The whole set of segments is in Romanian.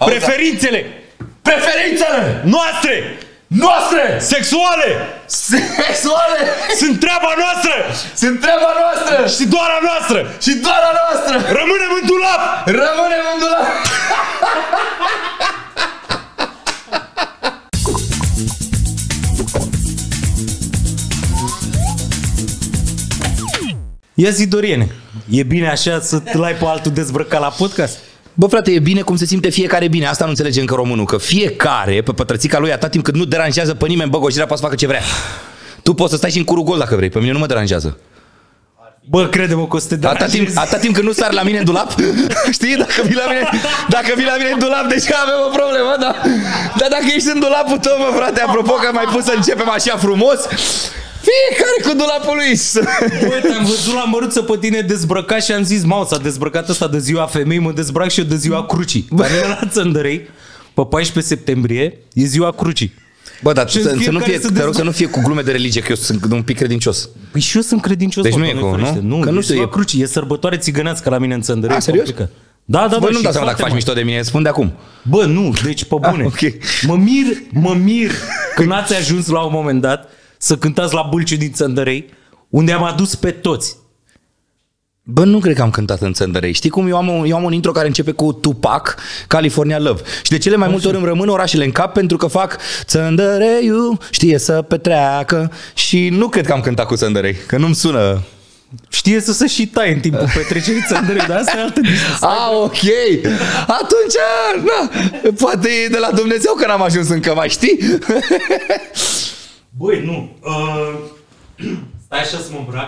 Preferințele noastre sexuale sunt treaba noastră și doar a noastră. Rămânem în dulap. Ia zi, Doriene, e bine așa să-l ai pe altul dezbrăcat la podcast? Bă, frate, e bine cum se simte fiecare bine. Asta nu înțelege încă românul, că fiecare pe pătrățica lui, atât timp cât nu deranjează pe nimeni, bă, Gojirea poate să facă ce vrea. Tu poți să stai și în curul gol dacă vrei, pe mine nu mă deranjează. Bă, crede-mă că o să te deranjezi. Atât timp cât nu sari la mine în dulap, știi, dacă vii la mine în dulap, deja avem o problemă, da? Dar dacă ești în dulapul tău, mă, frate, apropo că mai pus să începem așa frumos, fiecare cu dulapul lui. Băi, te-am văzut la măruță pe tine dezbrăcat și am zis, mau, s-a dezbrăcat ăsta de ziua femeii, mă dezbrac și eu de ziua crucii. Dar la Țăndărei, pe 14 septembrie, e ziua crucii. Bă, dar să nu fie, te rog să nu fie cu glume de religie, că eu sunt un pic credincios. Păi și eu sunt credincios. Deci nu e cu, nu? Nu, că nu știu, e crucii, e sărbătoare țigănească la mine în Țăndărei. Serios? Da. Bă, nu-mi dau seama dacă faci mișto de mine, spun de acum. Bă, nu, deci pe bune. Okay. Mă mir când ați ajuns la un moment dat să cântați la Bâlciu din Țăndărei, unde am adus pe toți. Bă, nu cred că am cântat în Țăndărei. Știi cum? Eu am un intro care începe cu Tupac, California Love. Și de cele mai multe ori îmi rămân orașele în cap pentru că fac Țăndăreiul știe să petreacă. Și nu cred că am cântat cu Țăndărei, că nu-mi sună. Știe să se și taie în timpul petrecerii Țăndărei, dar asta e altă discuție. Ok. Atunci, na, poate e de la Dumnezeu că n-am ajuns încă, mai știi? Băi, nu. Stai așa să mă îmbrac.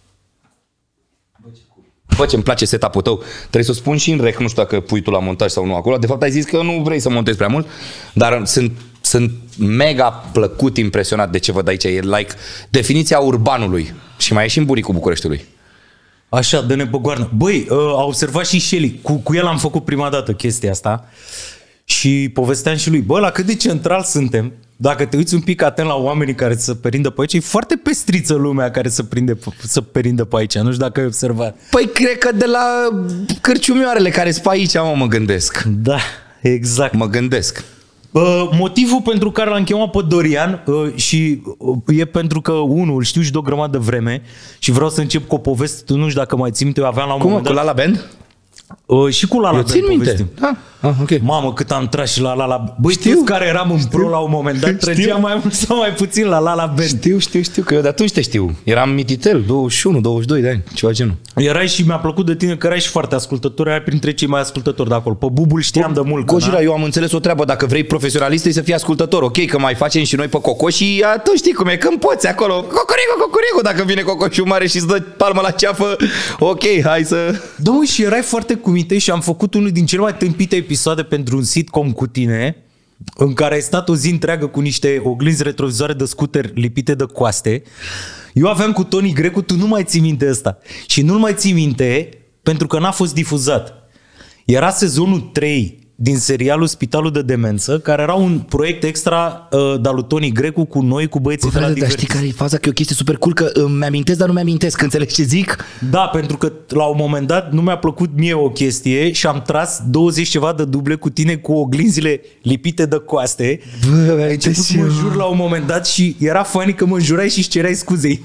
Bă, ce-mi place setup-ul tău. Trebuie să o spun și în rec, nu știu dacă pui tu la montaj sau nu acolo. De fapt ai zis că nu vrei să montezi prea mult, dar sunt mega plăcut impresionat de ce văd aici. E like definiția urbanului. Și mai e și în buricul Bucureștiului. Așa, dă-ne pe goarnă. Băi, a observat și Shelly. Cu el am făcut prima dată chestia asta. Și povesteam și lui, bă, la cât de central suntem, dacă te uiți un pic atent la oamenii care se perindă pe aici, e foarte pestriță lumea care se perindă pe aici, nu știu dacă ai observat. Păi cred că de la cârciumioarele care sunt pe aici, mă gândesc. Da, exact. Mă gândesc. Motivul pentru care l-am chemat pe Dorian și e pentru că unul îl știu și de o grămadă de vreme și vreau să încep cu o poveste, tu nu știu dacă mai ții minte, eu aveam la un moment dat... Cu Lala Band? Și cu Lala Band povestim. Okay. Mamă, cât am tras și la Lala. Băi, știu care eram în pro la un moment dat, trăgeam mai mult sau mai puțin la Lala Band. Știu, că eu de atunci te știu. Eram mititel, 21, 22 de ani, ceva genul. Erai și mi-a plăcut de tine că erai și foarte ascultător, erai printre cei mai ascultători de acolo. Pe Bubul știam de mult. Gojira, eu am înțeles o treabă, dacă vrei profesionalist să fii ascultător, ok, că mai facem și noi pe Coco și tu știi cum e, când poți acolo, cocorico, dacă vine Cocoșul mare și îți dă palmă la ceafă, ok, hai să... Da, și erai foarte cu minte și am făcut unul din cele mai tâmpite episoade pentru un sitcom cu tine, în care ai stat o zi întreagă cu niște oglinzi retrovizoare de scooter lipite de coaste. Eu aveam cu Tony Grecu, tu nu mai ții minte ăsta. Și nu-l mai ții minte pentru că n-a fost difuzat. Era sezonul 3 din serialul Spitalul de Demență, care era un proiect extra de-al lui Tony Grecu cu noi, cu băieții de la Divertis. Dar știi care e faza? Că e o chestie super cool, că îmi amintesc, dar nu mi-amintesc. Înțelegi ce zic? Da, pentru că la un moment dat nu mi-a plăcut mie o chestie și am tras 20 ceva de duble cu tine cu oglinzile lipite de coaste. Bă, ai început să mă jur la un moment dat și era funny că mă înjurai și îți cereai scuze.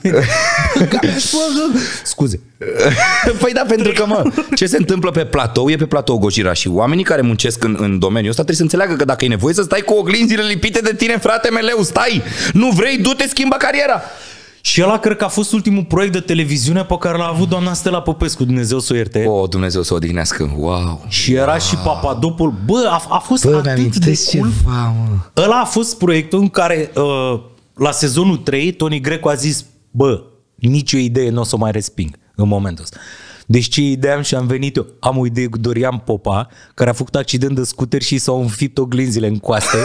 Scuze. Păi da, pentru că, mă, ce se întâmplă pe platou e pe platou, Gojira, și oamenii care muncesc în domeniul ăsta trebuie să înțeleagă că dacă e nevoie să stai cu oglinzile lipite de tine, frate meleu, stai! Nu vrei, du-te, schimbă cariera! Și ăla cred că a fost ultimul proiect de televiziune pe care l-a avut doamna Stella Popescu, Dumnezeu să o ierte. O, Dumnezeu să o odihnească, wow! Și era și Papadopol. Bă, a fost atât de cool. Ceva, mă. Ăla a fost proiectul în care la sezonul 3 Tony Grecu a zis, bă, nicio idee nu o să o mai resping în momentul ăsta. Deci ce idee am și am venit eu? Am o idee cu Dorian Popa, care a făcut accident de scooter și s-au înfipt oglinzile în coaste.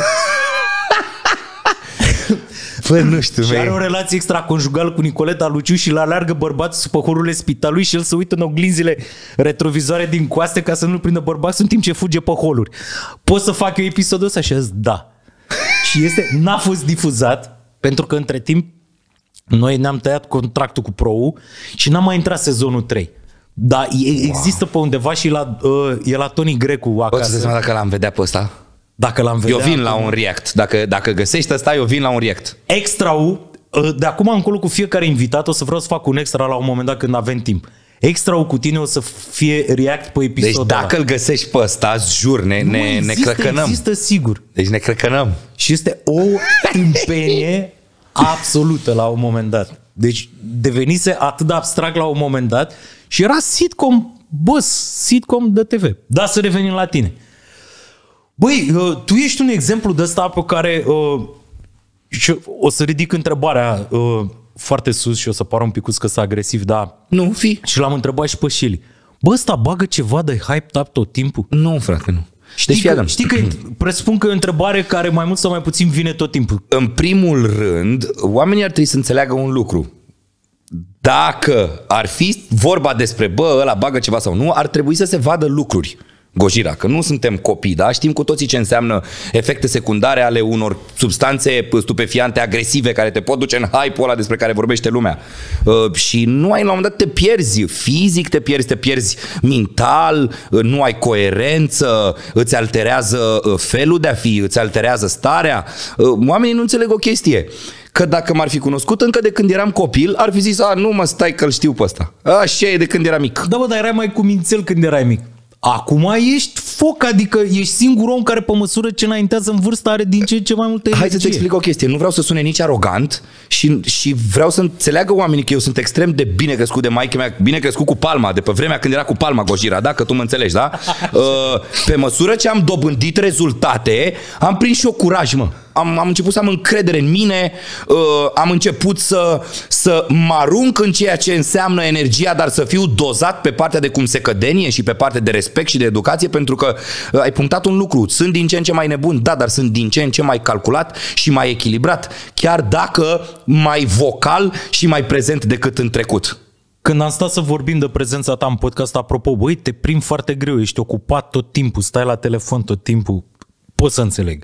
Bă, nu știu, și are o relație extraconjugală cu Nicoleta Luciu și la alergă bărbatul sub păhorurile spitalului și el se uită în oglinzile retrovizoare din coaste ca să nu-l prindă bărbatul în timp ce fuge pe holuri. Pot să fac eu episodul ăsta? Și a zis, da. Și n-a fost difuzat pentru că între timp noi ne-am tăiat contractul cu Pro-ul și n-am mai intrat sezonul 3. Da, există pe undeva și e la Tony Grecu acasă. Poți să seama dacă l-am vedea pe ăsta? Dacă l-am vedea. Eu vin la un react. Dacă găsești ăsta, eu vin la un react. Extra-ul, de acum încolo cu fiecare invitat o să vreau să fac un extra la un moment dat când avem timp. Extra-ul cu tine o să fie react pe episodul Deci dacă îl găsești pe ăsta, jur, ne crăcănăm. Există sigur. Deci ne crăcănăm. Și este o tâmpenie absolută la un moment dat. Deci devenise atât de abstract la un moment dat și era sitcom de TV. Da, să revenim la tine. Băi, tu ești un exemplu de ăsta pe care și o să ridic întrebarea foarte sus și o să pară un picuț că sunt agresiv, dar... Nu, fi. Și l-am întrebat și pe Shelly. Bă, ăsta bagă ceva de hype up tot timpul? Nu, frate, nu. Știi că presupun că e o întrebare care mai mult sau mai puțin vine tot timpul. În primul rând, oamenii ar trebui să înțeleagă un lucru. Dacă ar fi vorba despre, bă, ăla bagă ceva sau nu, ar trebui să se vadă lucruri. Gojira, că nu suntem copii, da? Știm cu toții ce înseamnă efecte secundare ale unor substanțe stupefiante agresive care te pot duce în hype-ul ăla despre care vorbește lumea. Și nu ai, la un moment dat te pierzi fizic, te pierzi mental, nu ai coerență, îți alterează felul de a fi, îți alterează starea. Oamenii nu înțeleg o chestie. Că dacă m-ar fi cunoscut încă de când eram copil, ar fi zis, nu mă, stai că-l știu pe ăsta. Așa e de când era mic. Da, bă, dar erai mai cumințel când erai mic. Acum ești foc, adică ești singurul om care pe măsură ce înaintează în vârstă are din ce în ce mai multă energie. Hai să-ți explic o chestie. Nu vreau să sune nici arogant și vreau să înțeleagă oamenii că eu sunt extrem de bine crescut de maică mea, bine crescut cu palma, de pe vremea când era cu palma Gojira, da? Că tu mă înțelegi, da? Pe măsură ce am dobândit rezultate, am prins și eu curaj, mă. Am început să am încredere în mine, am început să mă arunc în ceea ce înseamnă energia, dar să fiu dozat pe partea de cumsecădenie și pe partea de respect și de educație, pentru că ai punctat un lucru, sunt din ce în ce mai nebun, da, dar sunt din ce în ce mai calculat și mai echilibrat, chiar dacă mai vocal și mai prezent decât în trecut. Când am stat să vorbim de prezența ta în podcast, apropo, băi, te prind foarte greu, ești ocupat tot timpul, stai la telefon tot timpul. Pot să înțeleg.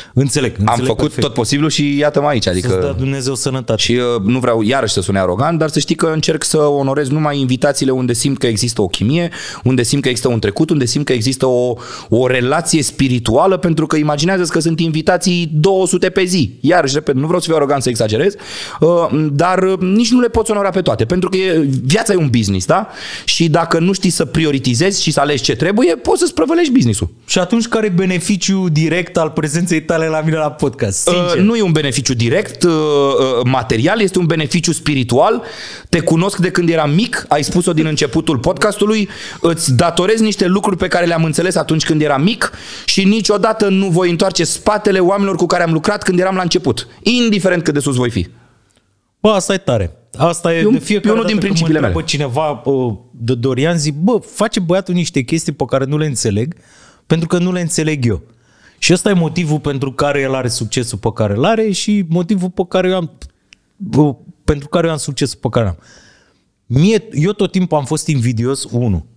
Am făcut perfect. Tot posibilul și iată-mă aici. Adică... Să-ți dea Dumnezeu sănătate. Și nu vreau iarăși să sune arogant, dar să știi că încerc să onorez numai invitațiile unde simt că există o chimie, unde simt că există un trecut, unde simt că există o relație spirituală, pentru că imaginează-ți că sunt invitații 200 pe zi. Iarăși, repet, nu vreau să fiu arogant, să exagerez, dar nici nu le poți onora pe toate, pentru că viața e un business, da? Și dacă nu știi să prioritizezi și să alegi ce trebuie, poți să-ți prăvălești business-ul. Și atunci care e beneficiul direct al prezenței tale la mine la podcast? Nu e un beneficiu direct material, este un beneficiu spiritual. Te cunosc de când eram mic, ai spus-o din începutul podcastului, îți datorez niște lucruri pe care le-am înțeles atunci când eram mic și niciodată nu voi întoarce spatele oamenilor cu care am lucrat când eram la început, indiferent cât de sus voi fi. Bă, asta e tare. Asta e de fiecare unul din principiile mele. Cineva de Dorian, zic, bă, face băiatul niște chestii pe care nu le înțeleg, pentru că nu le înțeleg eu. Și ăsta e motivul pentru care el are succesul pe care îl are și motivul pentru care eu am succesul pe care am. Eu tot timpul am fost invidios,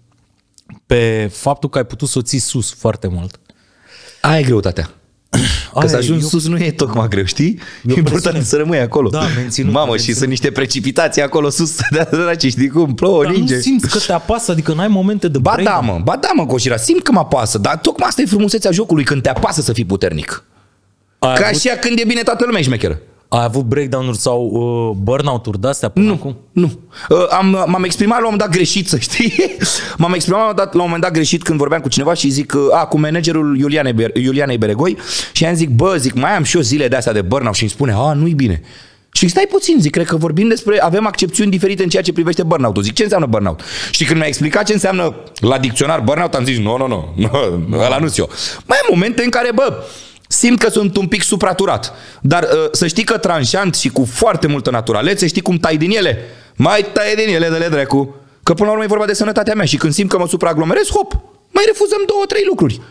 pe faptul că ai putut să o ții sus foarte mult. Aia e greutatea. Că să ajungi sus nu e tocmai greu, știi? E important să rămâi acolo. Da, Mamă, și sunt niște precipitații acolo sus, știi cum, plouă, dar ninge. Nu simți că te apasă, adică n-ai momente de break? Ba da, mă, Gojira, simt că mă apasă, dar tocmai asta e frumusețea jocului, când te apasă să fii puternic. Ca așa când e bine toată lumea e șmecheră. Ai avut breakdown-uri sau burnout-uri de-astea până acum? Nu. M-am exprimat la un moment dat greșit, să știi. M-am exprimat la un moment dat greșit când vorbeam cu cineva și zic, cu managerul Iulianei Beregoi și i-am zic, mai am și eu zile de-astea de burnout și îmi spune, nu-i bine. Și stai puțin, zic, cred că vorbim despre, avem accepțiuni diferite în ceea ce privește burnout-ul. Zic, ce înseamnă burnout? Și când mi-a explicat ce înseamnă la dicționar burnout, am zis, nu, ăla nu-s eu. Mai am momente în care, simt că sunt un pic supraturat. Dar să știi că tranșant și cu foarte multă naturalețe, știi cum tai din ele? Mai tai din ele, dă-le dracu. Că până la urmă e vorba de sănătatea mea și când simt că mă supraaglomerez, mai refuzăm 2-3 lucruri.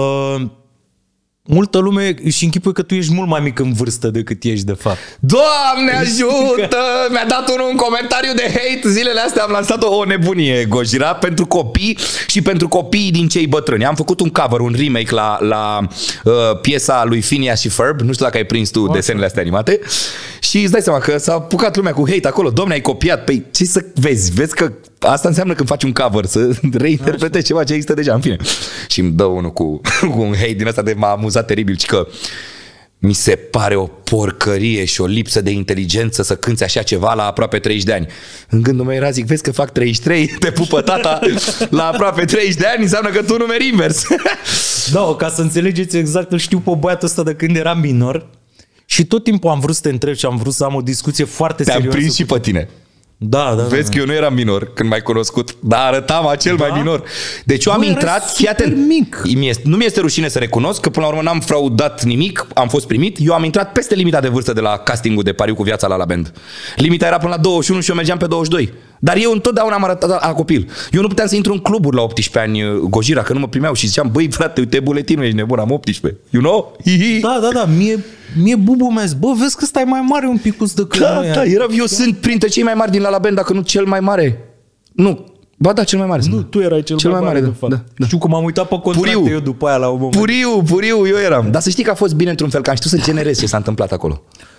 Multă lume își închipuie că tu ești mult mai mic în vârstă decât ești de fapt. Doamne ajută! Mi-a dat un comentariu de hate zilele astea, am lansat o nebunie, Gojira, pentru copii și pentru copiii din cei bătrâni. Am făcut un cover, un remake la piesa lui Phineas și Ferb, nu știu dacă ai prins tu desenele astea animate, Și îți dai seama că s-a apucat lumea cu hate acolo. Dom'le, ai copiat. Păi ce să vezi? Vezi că asta înseamnă când faci un cover, să reinterpretezi ceva ce există deja, în fine. Și îmi dă unul cu un hate din ăsta de m-a amuzat teribil, ci că mi se pare o porcărie și o lipsă de inteligență să cânți așa ceva la aproape 30 de ani. În gândul meu era, zic, vezi că fac 33, te pupă tata la aproape 30 de ani, înseamnă că tu numeri invers. Da, ca să înțelegeți exact, îl știu pe băiatul ăsta de când eram minor și tot timpul am vrut să te întreb și am vrut să am o discuție foarte serioasă. Te-am prins și pe tine. Da. Vezi că eu nu eram minor când m-ai cunoscut, dar arătam acel mai minor. Deci eu am intrat, fii atent, mic. Nu mi este rușine să recunosc că până la urmă n-am fraudat nimic, am fost primit. Eu am intrat peste limita de vârstă de la castingul de Pariu cu Viața la Band. Limita era până la 21 și eu mergeam pe 22. Dar eu întotdeauna am arătat la copil. Eu nu puteam să intru în cluburi la 18 ani, Gojira, că nu mă primeau și ziceam, băi frate, uite buletinul, ești nebun, am 18. You know? Da, mie bubu mi-a zis, bă, vezi că stai mai mare un picuț decât noi. Eu sunt printre cei mai mari din La Band, dacă nu cel mai mare. Nu, ba da, cel mai mare. Nu, tu erai cel mai mare, de fapt. Da. Știu că m-am uitat pe contracte eu după aia la un moment. Puriu, eu eram. Dar să știi că a fost bine într-un fel, că am știut să generez ce s-a întâmplat acolo.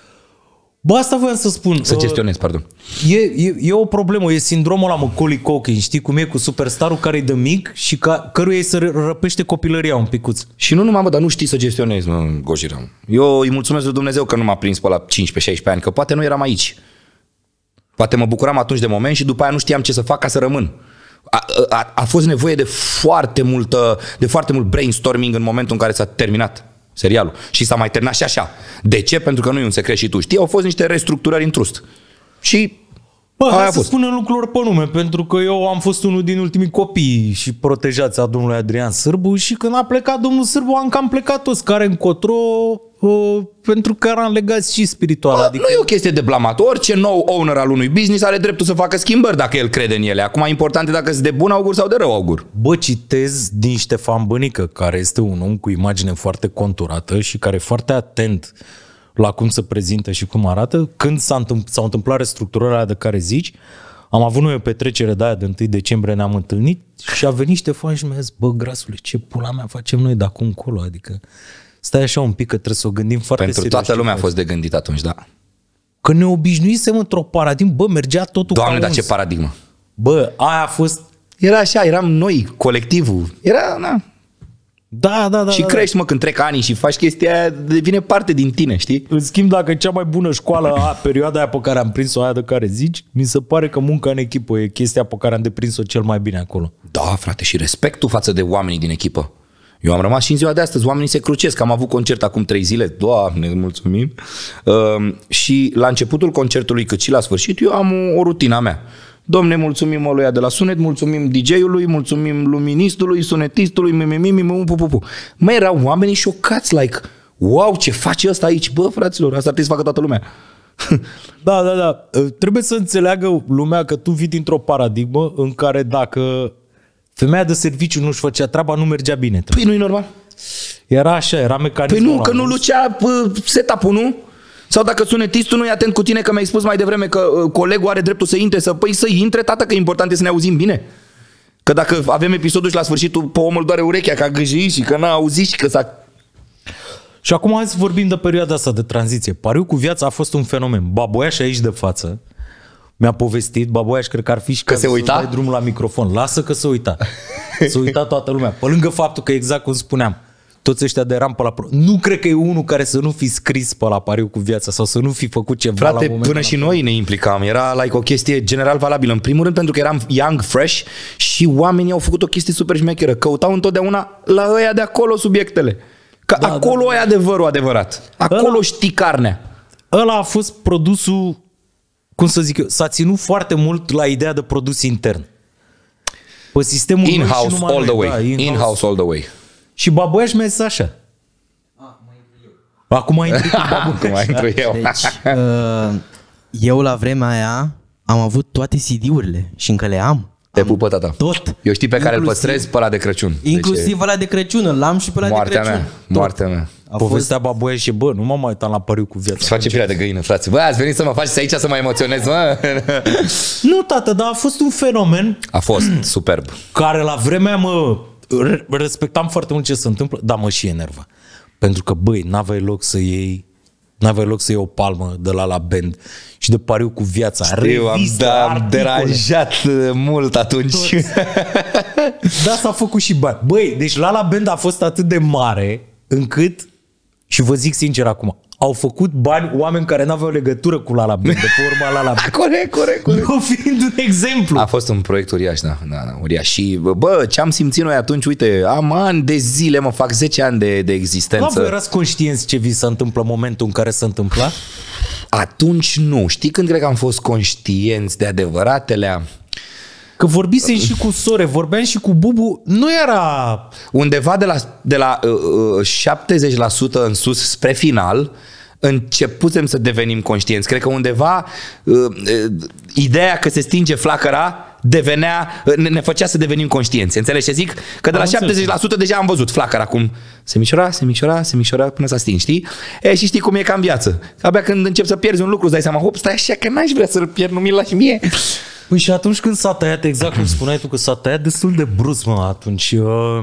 Bă, asta voiam să spun. Să gestionez, pardon. E o problemă, e sindromul ăla Macaulay Culkin, știi cum e cu superstarul care e de mic și căruia îi se răpește copilăria un picuț. Și nu numai, dar nu știi să gestionezi, mă, Gojira. Eu îi mulțumesc lui Dumnezeu că nu m-a prins pe la 15-16 ani, că poate nu eram aici. Poate mă bucuram atunci de moment și după aia nu știam ce să fac ca să rămân. A fost nevoie de foarte mult brainstorming în momentul în care s-a terminat serialul. Și s-a mai terminat și așa. De ce? Pentru că nu e un secret și tu știi, au fost niște restructurări în trust. Și bă, hai să spunem lucrurilor pe nume, pentru că eu am fost unul din ultimii copii și protejați a domnului Adrian Sârbu și când a plecat domnul Sârbu am cam plecat toți, care încotro, pentru că eram legați și spiritual. Adică... Nu e o chestie de blamat. Orice nou owner al unui business are dreptul să facă schimbări dacă el crede în ele. Acum important e dacă sunt de bun augur sau de rău augur. Bă, citez din Ștefan Bănică, care este un om cu imagine foarte conturată și care e foarte atent la cum se prezintă și cum arată. Când s-au întâmplat restructurarea de care zici, am avut noi o petrecere de aia de 1 decembrie, ne-am întâlnit și a venit Ștefan și mi-a zis, bă, grasule, ce pula mea facem noi de acum încolo? Adică stai așa un pic că trebuie să o gândim foarte serios. Pentru toată lumea a fost de gândit atunci, da. Că ne obișnuisem într-o paradigmă, bă, mergea totul. Doamne, dar ce paradigmă. Bă, aia a fost... Era așa, eram noi, colectivul. Era, na... Da. Și crești, mă, când trec ani și faci chestia aia, devine parte din tine, știi? În schimb, dacă cea mai bună școală perioada aia pe care am prins-o, aia de care zici, mi se pare că munca în echipă e chestia pe care am deprins-o cel mai bine acolo. Da, frate, și respectul față de oamenii din echipă. Eu am rămas și în ziua de astăzi, oamenii se crucesc. Am avut concert acum 3 zile, Doamne, mulțumim. Și la începutul concertului, cât și la sfârșit, eu am o rutina mea. Domne, mulțumim ăluia de la sunet, mulțumim DJ-ului, mulțumim luministului, sunetistului, Mă, erau oamenii șocați, like, wow, ce face ăsta aici? Bă, fraților, asta trebuie să facă toată lumea. Da. Trebuie să înțeleagă lumea că tu vii dintr-o paradigmă în care dacă femeia de serviciu nu-și făcea treaba, nu mergea bine. Păi nu-i normal? Era așa, era mecanismul. Păi nu, că nu lucea setup-ul, nu? Sau dacă sunetistul nu e atent cu tine, că mi-ai spus mai devreme că colegul are dreptul să intre, să intre, tată, că e important e să ne auzim bine. Că dacă avem episodul și la sfârșitul pe omul doare urechea, că a gâjit și că n-a auzit și că s-a... Și acum hai să vorbim de perioada asta de tranziție. Pariu cu Viața a fost un fenomen. Baboiaș aici de față mi-a povestit, Baboiaș cred că ar fi și că se uita? să dai drumul la microfon. Lasă că se uita. Se uita toată lumea. Pe lângă faptul că exact cum spuneam, toți ăștia de eram pe la... Nu cred că e unul care să nu fi scris pe la Pariu cu Viața sau să nu fi făcut ceva. Frate, la momentul până și noi ne implicam. Era like o chestie general valabilă. În primul rând pentru că eram young, fresh și oamenii au făcut o chestie super șmecheră. Căutau întotdeauna la ăia de acolo subiectele. Că acolo e adevărul adevărat. Acolo știi carnea. Ăla a fost produsul, cum să zic eu, s-a ținut foarte mult la ideea de produs intern. Pe sistemul in-house all the way. In-house all the way. Și Baboiaș mi-a zis așa. Acum a intrat Acum intru eu. Deci, eu la vremea aia am avut toate CD-urile și încă le am. Te pupă, tata. Tot. Eu știi pe care îl păstrez? Pe ăla de Crăciun. Inclusiv ăla de Crăciun, îl am și pe ăla de Crăciun. Moartea mea. Povestea Baboiaș și bă, nu m-am mai uitat la Pariu cu Viața. Se face pielea de găină, frate. Bă, ați venit să mă faceți aici să mă emoționez, mă? Nu, tată, dar a fost un fenomen. A fost superb. Care la vremea mă respectam foarte mult ce se întâmplă, dar mă și enerva. Pentru că, băi, n-aveai loc să iei N-aveai loc să iei o palmă de la Band și de pariu cu viața. Eu Revistă, am articole. deranjat mult atunci. Da, s-a făcut și bani. Băi, deci La Band a fost atât de mare încât, și vă zic sincer acum, au făcut bani oameni care n-aveau legătură cu La Band, de pe urma La Band. Corect. Eu fiind un exemplu. A fost un proiect uriaș, da, uriaș. Și, bă, ce am simțit noi atunci, uite, am ani de zile, mă fac 10 ani de existență. Da, voi erați conștienți ce vi se întâmplă în momentul în care se întâmpla? Atunci nu. Știi când cred că am fost conștienți de adevăratele? Că vorbisem și cu Sore, vorbeam și cu Bubu, nu era... Undeva de la 70% în sus spre final, începusem să devenim conștienți. Cred că undeva ideea că se stinge flacăra ne făcea să devenim conștienți. Înțelegi ce zic? Că de la 70% deja am văzut flacăra cum se micșora până s-a stins, știi? Și știi cum e ca în viață. Abia când începi să pierzi un lucru, îți dai seama, hop, stai așa că n-aș vrea să-l pierd, nu mi-l lași mie. Păi și atunci când s-a tăiat, exact cum spuneai tu, că s-a tăiat destul de brusc, mă, atunci...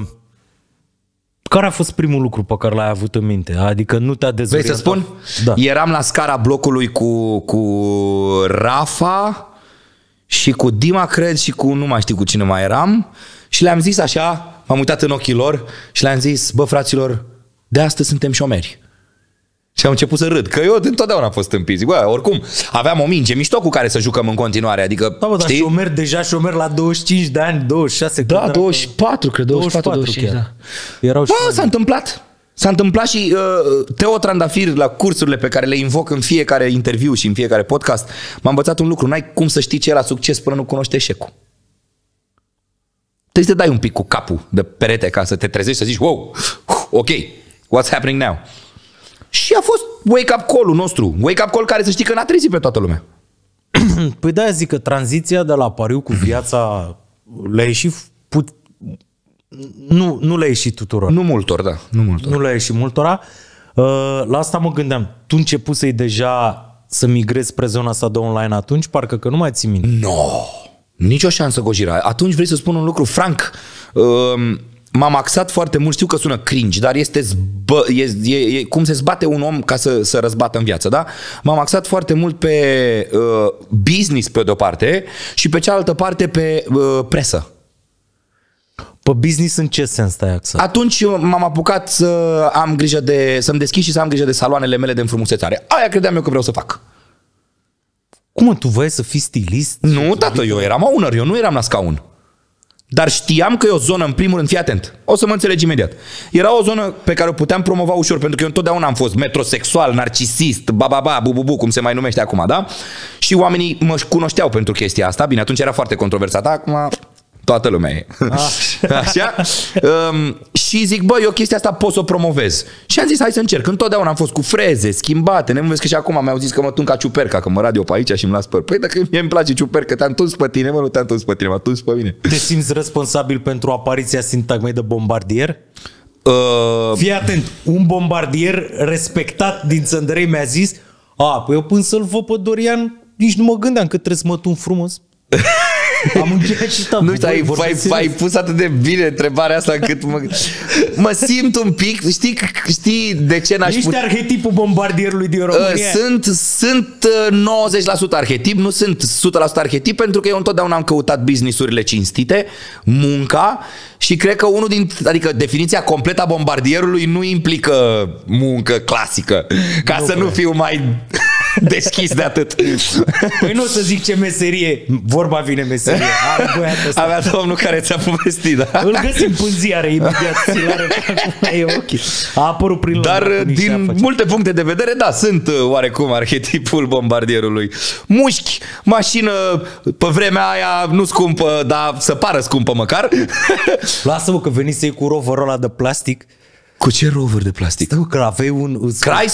Care a fost primul lucru pe care l-ai avut în minte? Adică nu te-a dezorientat? Vrei să spun? Da. Eram la scara blocului cu Rafa și cu Dima, cred, și cu nu mai știu cu cine mai eram și le-am zis așa, m-am uitat în ochii lor și le-am zis, bă, fraților, de astăzi suntem șomeri. Și am început să râd, că eu întotdeauna am fost tâmpit. Zic, bă, oricum, aveam o minge mișto cu care să jucăm în continuare, adică, da, bă, dar șomer la 25 de ani, 26. Da, 24, cred, 24-25, da. Erau bă, s-a întâmplat. S-a întâmplat și Teo Trandafir, la cursurile pe care le invoc în fiecare interviu și în fiecare podcast, m-a învățat un lucru, n-ai cum să știi ce e la succes până nu cunoști eșecul. Trebuie să te dai un pic cu capul de perete ca să te trezești, să zici, wow, ok, what's happening now? Și a fost wake-up call-ul nostru. Wake-up call care să știi că n-a trezit pe toată lumea. Păi da, zic că tranziția de la pariu cu viața le-a ieșit nu le-a ieșit tuturor. Nu multor, da. Nu le-a ieșit multora. La asta mă gândeam. Tu începusei deja să migrezi spre zona asta de online atunci? Parcă că nu mai ții minte. No, nicio șansă, Gojira. Atunci vrei să spun un lucru franc. M-am axat foarte mult, știu că sună cringe, dar este cum se zbate un om ca să răzbată în viață, da? M-am axat foarte mult pe business pe de-o parte și pe cealaltă parte pe presă. Pe business în ce sens te-ai axat? Atunci m-am apucat să-mi deschid și să am grijă de saloanele mele de înfrumusețare. Aia credeam eu că vreau să fac. Cum, tu voiai să fii stilist? Nu, tată, eu eram owner, eu nu eram la scaun. Dar știam că e o zonă, în primul rând, fii atent, o să mă înțelegi imediat. Era o zonă pe care o puteam promova ușor, pentru că eu întotdeauna am fost metrosexual, narcisist, bu, cum se mai numește acum, da? Și oamenii mă cunoșteau pentru chestia asta. Bine, atunci era foarte controversată, acum toată lumea e. Așa? Și zic, bă, eu chestia asta pot să o promovez. Și am zis, hai să încerc. Întotdeauna am fost cu freze, schimbate. Ne vezi că și acum mi-au zis că mă tun ca ciuperca, că mă rad eu pe aici și îmi las păr. Păi dacă mie îmi place ciuperca, te-am tuns pe tine, mă, nu te-am tuns pe tine, m-am tuns pe mine. Te simți responsabil pentru apariția sintagmei de bombardier? Fii atent, un bombardier respectat din Țăndărei mi-a zis, păi eu până să-l văd pe Dorian, nici nu mă gândeam că trebuie să mă tun frumos. Am încheiat și tău. Nu știu, ai pus atât de bine întrebarea asta încât mă simt un pic, știi de ce n-aș putea... Ești arhetipul bombardierului din România? Sunt 90% arhetip, nu sunt 100% arhetip, pentru că eu întotdeauna am căutat business-urile cinstite, munca, și cred că adică definiția completă a bombardierului nu implică muncă clasică, ca să nu fiu mai deschis de atât. Păi nu o să zic ce meserie, vorba vine meserie. Avea domnul care ți-a povestit, da? Îl găsim în ziare imediat. E ok. A apărut prin Dar din multe puncte de vedere, da, sunt oarecum arhetipul bombardierului. Mușchi, mașină pe vremea aia nu scumpă, dar să pară scumpă măcar. Lasă-mă că venisei cu roverul ăla de plastic. Cu ce rover de plastic? Stai că aveai un...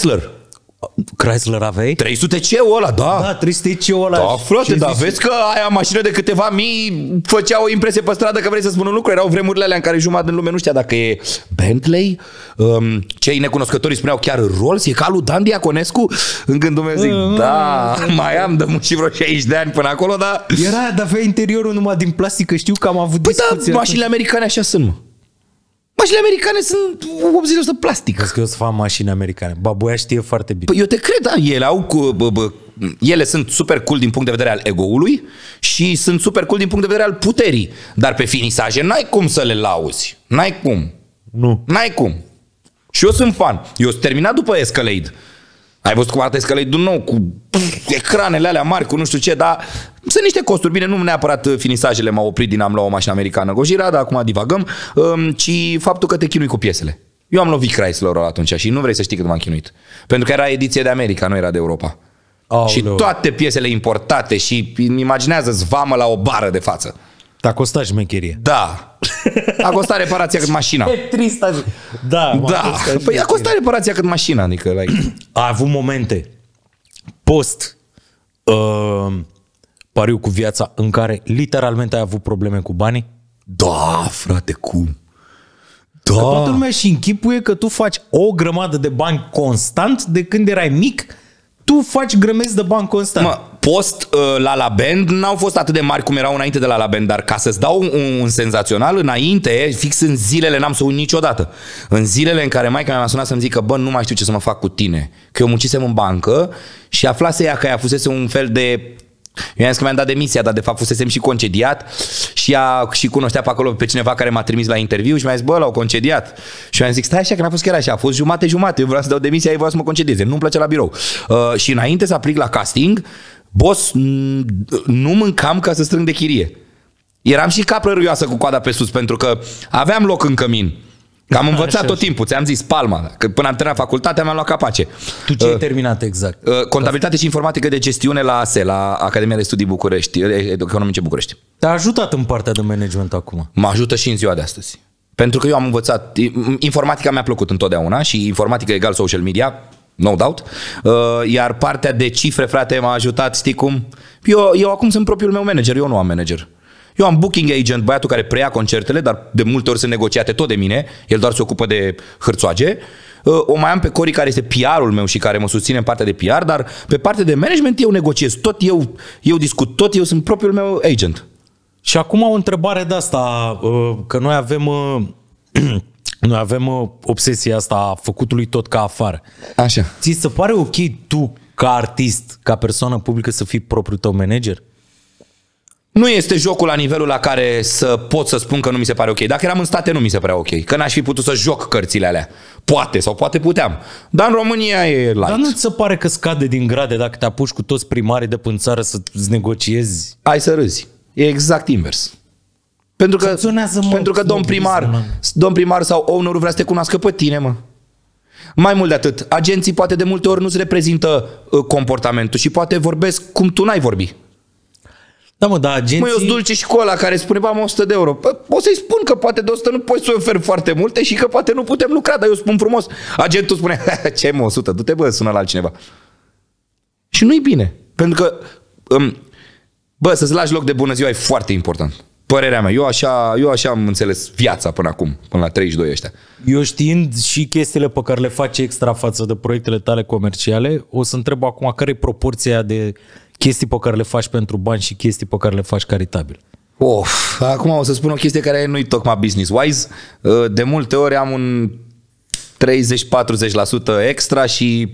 Chrysler aveai? 300C-ul ăla, da. Da, 300C-ul ăla. Da, frate, dar vezi că aia mașină de câteva mii făcea o impresie pe stradă că vrei să spun un lucru. Erau vremurile alea în care jumătate din lume nu știa dacă e Bentley. Cei necunoscătorii spuneau chiar Rolls, e ca lui Dan Diaconescu. În gândul meu zic, da, mai am de și vreo 60 de ani până acolo, dar... Era, dar avea interiorul numai din plastic, că știu că am avut discuții. Păi da, mașinile americane așa sunt, mă. Mașinile americane sunt 80% plastic. Crezi că eu să fac mașini americane? Babuia știe foarte bine. Păi eu te cred, da, ele au ele sunt super cool din punct de vedere al ego-ului și sunt super cool din punct de vedere al puterii. Dar pe finisaje n-ai cum să le lauzi. N-ai cum. Nu. N-ai cum. Și eu sunt fan. Eu sunt terminat după Escalade. Ai văzut cum arată Escalade-ul nou, cu ecranele alea mari, cu nu știu ce, dar sunt niște costuri. Bine, nu neapărat finisajele m-au oprit din am luat o mașină americană Gojira, dar acum divagăm, ci faptul că te chinui cu piesele. Eu am lovit Chrysler-ul atunci și nu vrei să știi cât m-am chinuit. Pentru că era ediție de America, nu era de Europa. Aoleu. Și toate piesele importate și imaginează-ți vamă la o bară de față. Te-a costat șmecherie. Da. A costat reparația cât mașina. E trist azi. Da. Da. Păi a costat reparația cât mașina. Adică, like... A avut momente post pariu cu viața în care literalmente ai avut probleme cu banii? Da, frate, cum? Da. Că toată lumea și închipuie că tu faci o grămadă de bani constant de când erai mic, tu faci grămezi de bani constant. Mă, post La Band n-au fost atât de mari cum erau înainte de La Band, dar ca să-ți dau un senzațional, înainte, fix în zilele, n-am să uit niciodată, în zilele în care maica mea m-a sunat să-mi zică, bă, nu mai știu ce să mă fac cu tine, că eu muncisem în bancă și aflase ea că ea fusese un fel de... Eu i-am zis că mi-am dat demisia, dar de fapt fusesem și concediat și ea și cunoștea pe acolo pe cineva care m-a trimis la interviu și mi-a zis, bă, l-au concediat. Și eu i-am zis, stai așa, că n-a fost chiar așa, a fost jumate-jumate, eu vreau să dau demisia, ei vreau să mă concedieze, nu-mi plăcea la birou. Și înainte să aplic la casting, boss, nu mâncam ca să strâng de chirie. Eram și capră râioasă cu coada pe sus, pentru că aveam loc în cămin. Că am învățat tot timpul, ți-am zis, palma. Că până am terminat facultatea, mi-am luat capace. Tu ce ai terminat exact? Contabilitate și informatică de gestiune la ASE, la Academia de Studii București, Economice București. Te-a ajutat în partea de management acum? Mă ajută și în ziua de astăzi. Pentru că eu am învățat, informatica mi-a plăcut întotdeauna și informatică egal social media, no doubt, iar partea de cifre, frate, m-a ajutat, știi cum? Eu acum sunt propriul meu manager, eu nu am manager. Eu am booking agent, băiatul care preia concertele, dar de multe ori sunt negociate tot de mine, el doar se ocupă de hârțoage. O mai am pe Cori, care este PR-ul meu și care mă susține în partea de PR, dar pe partea de management eu negociez tot, eu discut tot, eu sunt propriul meu agent. Și acum o întrebare de asta, că noi avem obsesia asta a făcutului tot ca afară. Așa. Ți se pare ok tu, ca artist, ca persoană publică, să fii propriul tău manager? Nu este jocul la nivelul la care să pot să spun că nu mi se pare ok. Dacă eram în state, nu mi se părea ok. Că n-aș fi putut să joc cărțile alea. Poate, sau poate puteam. Dar în România e light. Dar nu ți se pare că scade din grade dacă te apuci cu toți primarii de până în țară să-ți negociezi? Ai să râzi. E exact invers. Pentru că domn primar sau ownerul vrea să te cunoască pe tine, mă. Mai mult de atât, agenții poate de multe ori nu-ți reprezintă comportamentul și poate vorbesc cum tu n-ai vorbi. Da, mă, dar agenții... Măi, eu sunt dulce și cu ăla care spune, bă, am 100 de euro. O să-i spun că poate de 100 nu poți să oferi foarte multe și că poate nu putem lucra, dar eu spun frumos. Agentul spune, ce mă, 100, du-te, bă, sună la altcineva. Și nu-i bine. Pentru că, bă, să-ți lași loc de bună ziua e foarte important. Părerea mea. Eu așa am înțeles viața până acum, până la 32 ăștia. Eu știind și chestiile pe care le faci extra față de proiectele tale comerciale, o să întreb acum care e proporția de chestii pe care le faci pentru bani și chestii pe care le faci caritabil. Acum o să spun o chestie care nu-i tocmai business-wise. De multe ori am un 30-40% extra și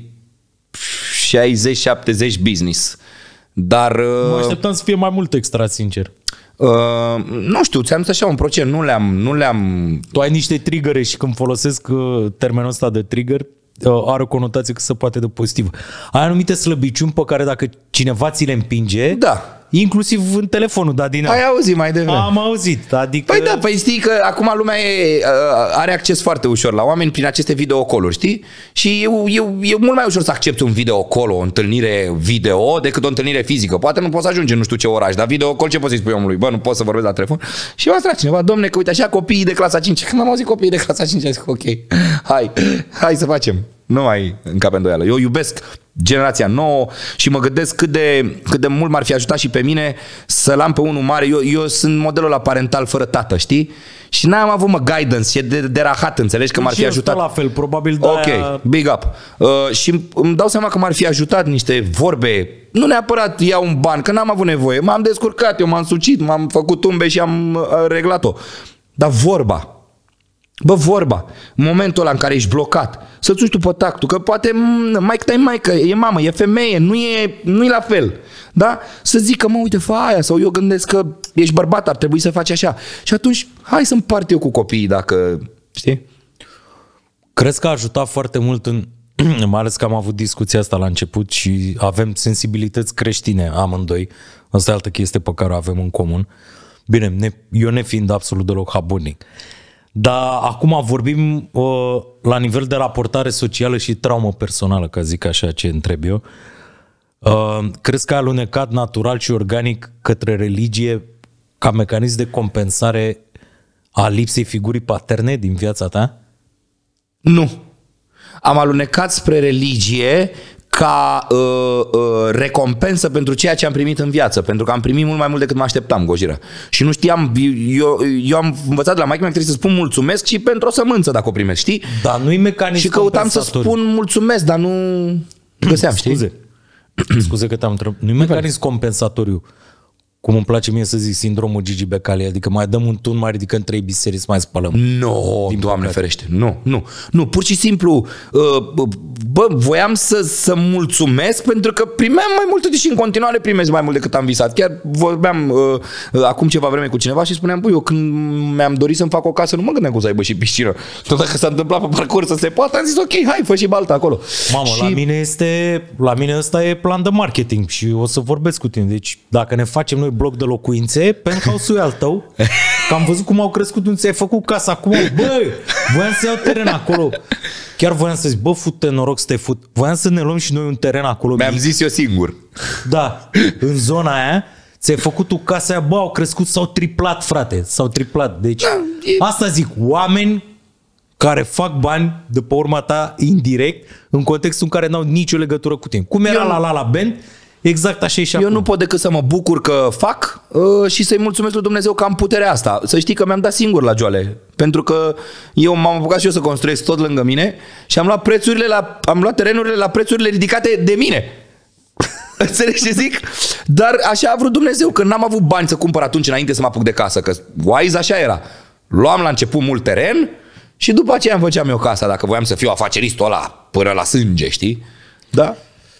60-70 business. Dar... Mă așteptam să fie mai mult extra, sincer. Nu știu, ți-am zis așa un procent, nu le-am... Tu ai niște triggere și când folosesc termenul ăsta de trigger, are o conotație cât se poate de pozitivă. Ai anumite slăbiciuni pe care dacă cineva ți le împinge, da, inclusiv în telefonul, da, din... Ai auzit mai devreme. Am auzit, adică... Păi da, păi știi că acum lumea are acces foarte ușor la oameni prin aceste videocall-uri, știi? Și e mult mai ușor să accepti un videocall, o întâlnire video, decât o întâlnire fizică. Poate nu poți să ajungi în nu știu ce oraș, dar videocall ce poți să-i spui omului? Bă, nu poți să vorbesc la telefon? Și m-a strat cineva, domne, că uite așa copiii de clasa 5. Când am auzit copiii de clasa 5, am zis, ok, hai să facem. Nu mai încape îndoială. Eu iubesc generația nouă și mă gândesc cât de mult m-ar fi ajutat și pe mine să-l am pe unul mare. Eu sunt modelul la parental fără tată, știi? Și n-am avut, guidance, e de rahat, înțelegi, că m-ar fi ajutat. la fel, probabil de Ok, big up. Și îmi dau seama că m-ar fi ajutat niște vorbe, nu neapărat iau un ban, că n-am avut nevoie. M-am descurcat, eu m-am sucit, m-am făcut tumbe și am reglat-o. Dar vorba. Bă, vorba, în momentul ăla în care ești blocat, să-ți uiți tu pe tactul, că poate maică, e mamă, e femeie, nu e la fel. Da? Să zică, mă, uite, fă aia, sau eu gândesc că ești bărbat, ar trebui să faci așa. Și atunci, hai să împart eu cu copiii dacă, știi? Crezi că a ajutat foarte mult mai ales că am avut discuția asta la început și avem sensibilități creștine amândoi. Asta e altă chestie pe care o avem în comun. Bine, eu nefiind absolut deloc habunic. Dar acum vorbim la nivel de raportare socială și traumă personală, ca zic așa ce întreb eu. Crezi că ai alunecat natural și organic către religie ca mecanism de compensare a lipsei figurii paterne din viața ta? Nu. Am alunecat spre religie ca recompensă pentru ceea ce am primit în viață, pentru că am primit mult mai mult decât mă așteptam, Gojira. Și nu știam, eu am învățat de la maică mea că trebuie să spun mulțumesc și pentru o sămânță dacă o primesc, știi? Dar nu-i mecanism și căutam să spun mulțumesc, dar nu găseam, știi? Scuze că te-am întrebat. Nu-i mecanism compensatoriu, cum îmi place mie să zic, sindromul Gigi Becali, adică mai dăm un tun, mai ridicăm 3 biserici, mai spălăm. Nu, Doamne ferește, nu, pur și simplu, bă, voiam să mulțumesc pentru că primeam mai mult și în continuare primesc mai mult decât am visat. Chiar vorbeam acum ceva vreme cu cineva și spuneam, băi, eu când mi-am dorit să-mi fac o casă, nu mă gândeam că o să aibă și piscină. Tot dacă s-a întâmplat pe parcurs să se poată, am zis, ok, hai, fă și balta acolo. Mamă, și la mine ăsta e plan de marketing și o să vorbesc cu tine. Deci dacă ne facem noi bloc de locuințe, penthouse-ul e al tău, că am văzut cum au crescut, unde ți-ai făcut casa acum, bă, voiam să iau teren acolo. Chiar voiam să zic, bă, fute noroc să te fut. Voiam să ne luăm și noi un teren acolo. Mi-am zis eu singur. Da, în zona aia, ți-ai făcut tu casa aia, bă, au crescut, s-au triplat, frate, s-au triplat. Deci, asta zic, oameni care fac bani de pe urma ta indirect, în contextul în care n-au nicio legătură cu tine. Cum era la Band, exact așa e și acum. Eu nu pot decât să mă bucur că fac și să-i mulțumesc lui Dumnezeu că am puterea asta. Să știi că mi-am dat singur la joale. Pentru că eu m-am apucat și eu să construiesc tot lângă mine și am luat terenurile la prețurile ridicate de mine. Înțelegi ce zic? Dar așa a vrut Dumnezeu, că n-am avut bani să cumpăr atunci înainte să mă apuc de casă. Că wise așa era. Luam la început mult teren și după aceea îmi făceam eu casa, dacă voiam să fiu afaceristul ăla până la sânge, știi? Da?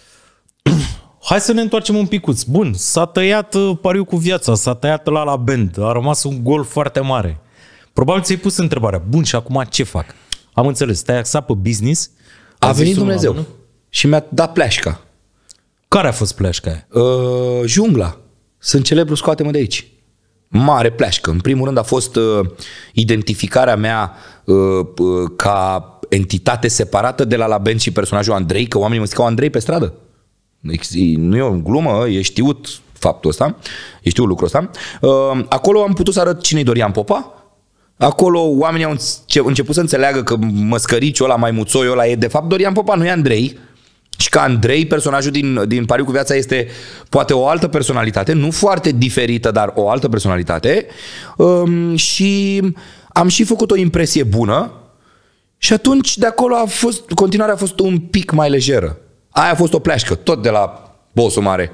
Hai să ne întoarcem un picuț. Bun, s-a tăiat pariul cu viața, s-a tăiat la Band, a rămas un gol foarte mare. Probabil ți-ai pus întrebarea, bun, și acum ce fac? Am înțeles, te-ai axat pe business. A venit Dumnezeu și mi-a dat pleașca. Care a fost pleașca aia? Jungla. Sunt celebru, scoate-mă de aici. Mare pleașcă. În primul rând a fost identificarea mea ca entitate separată de la Band și personajul Andrei, că oamenii mă zicau Andrei pe stradă. Nu e o glumă, e știut faptul ăsta, e știut lucrul ăsta. Acolo am putut să arăt cine-i Dorian Popa. Acolo oamenii au început să înțeleagă că măscăriciul ăla, maimuțoiul ăla e de fapt Dorian Popa, nu e Andrei. Și că Andrei, personajul din Pariu cu viața, este poate o altă personalitate, nu foarte diferită, dar o altă personalitate. Și am și făcut o impresie bună și atunci de acolo continuarea a fost un pic mai lejeră. Aia a fost o pleașcă, tot de la bossul mare.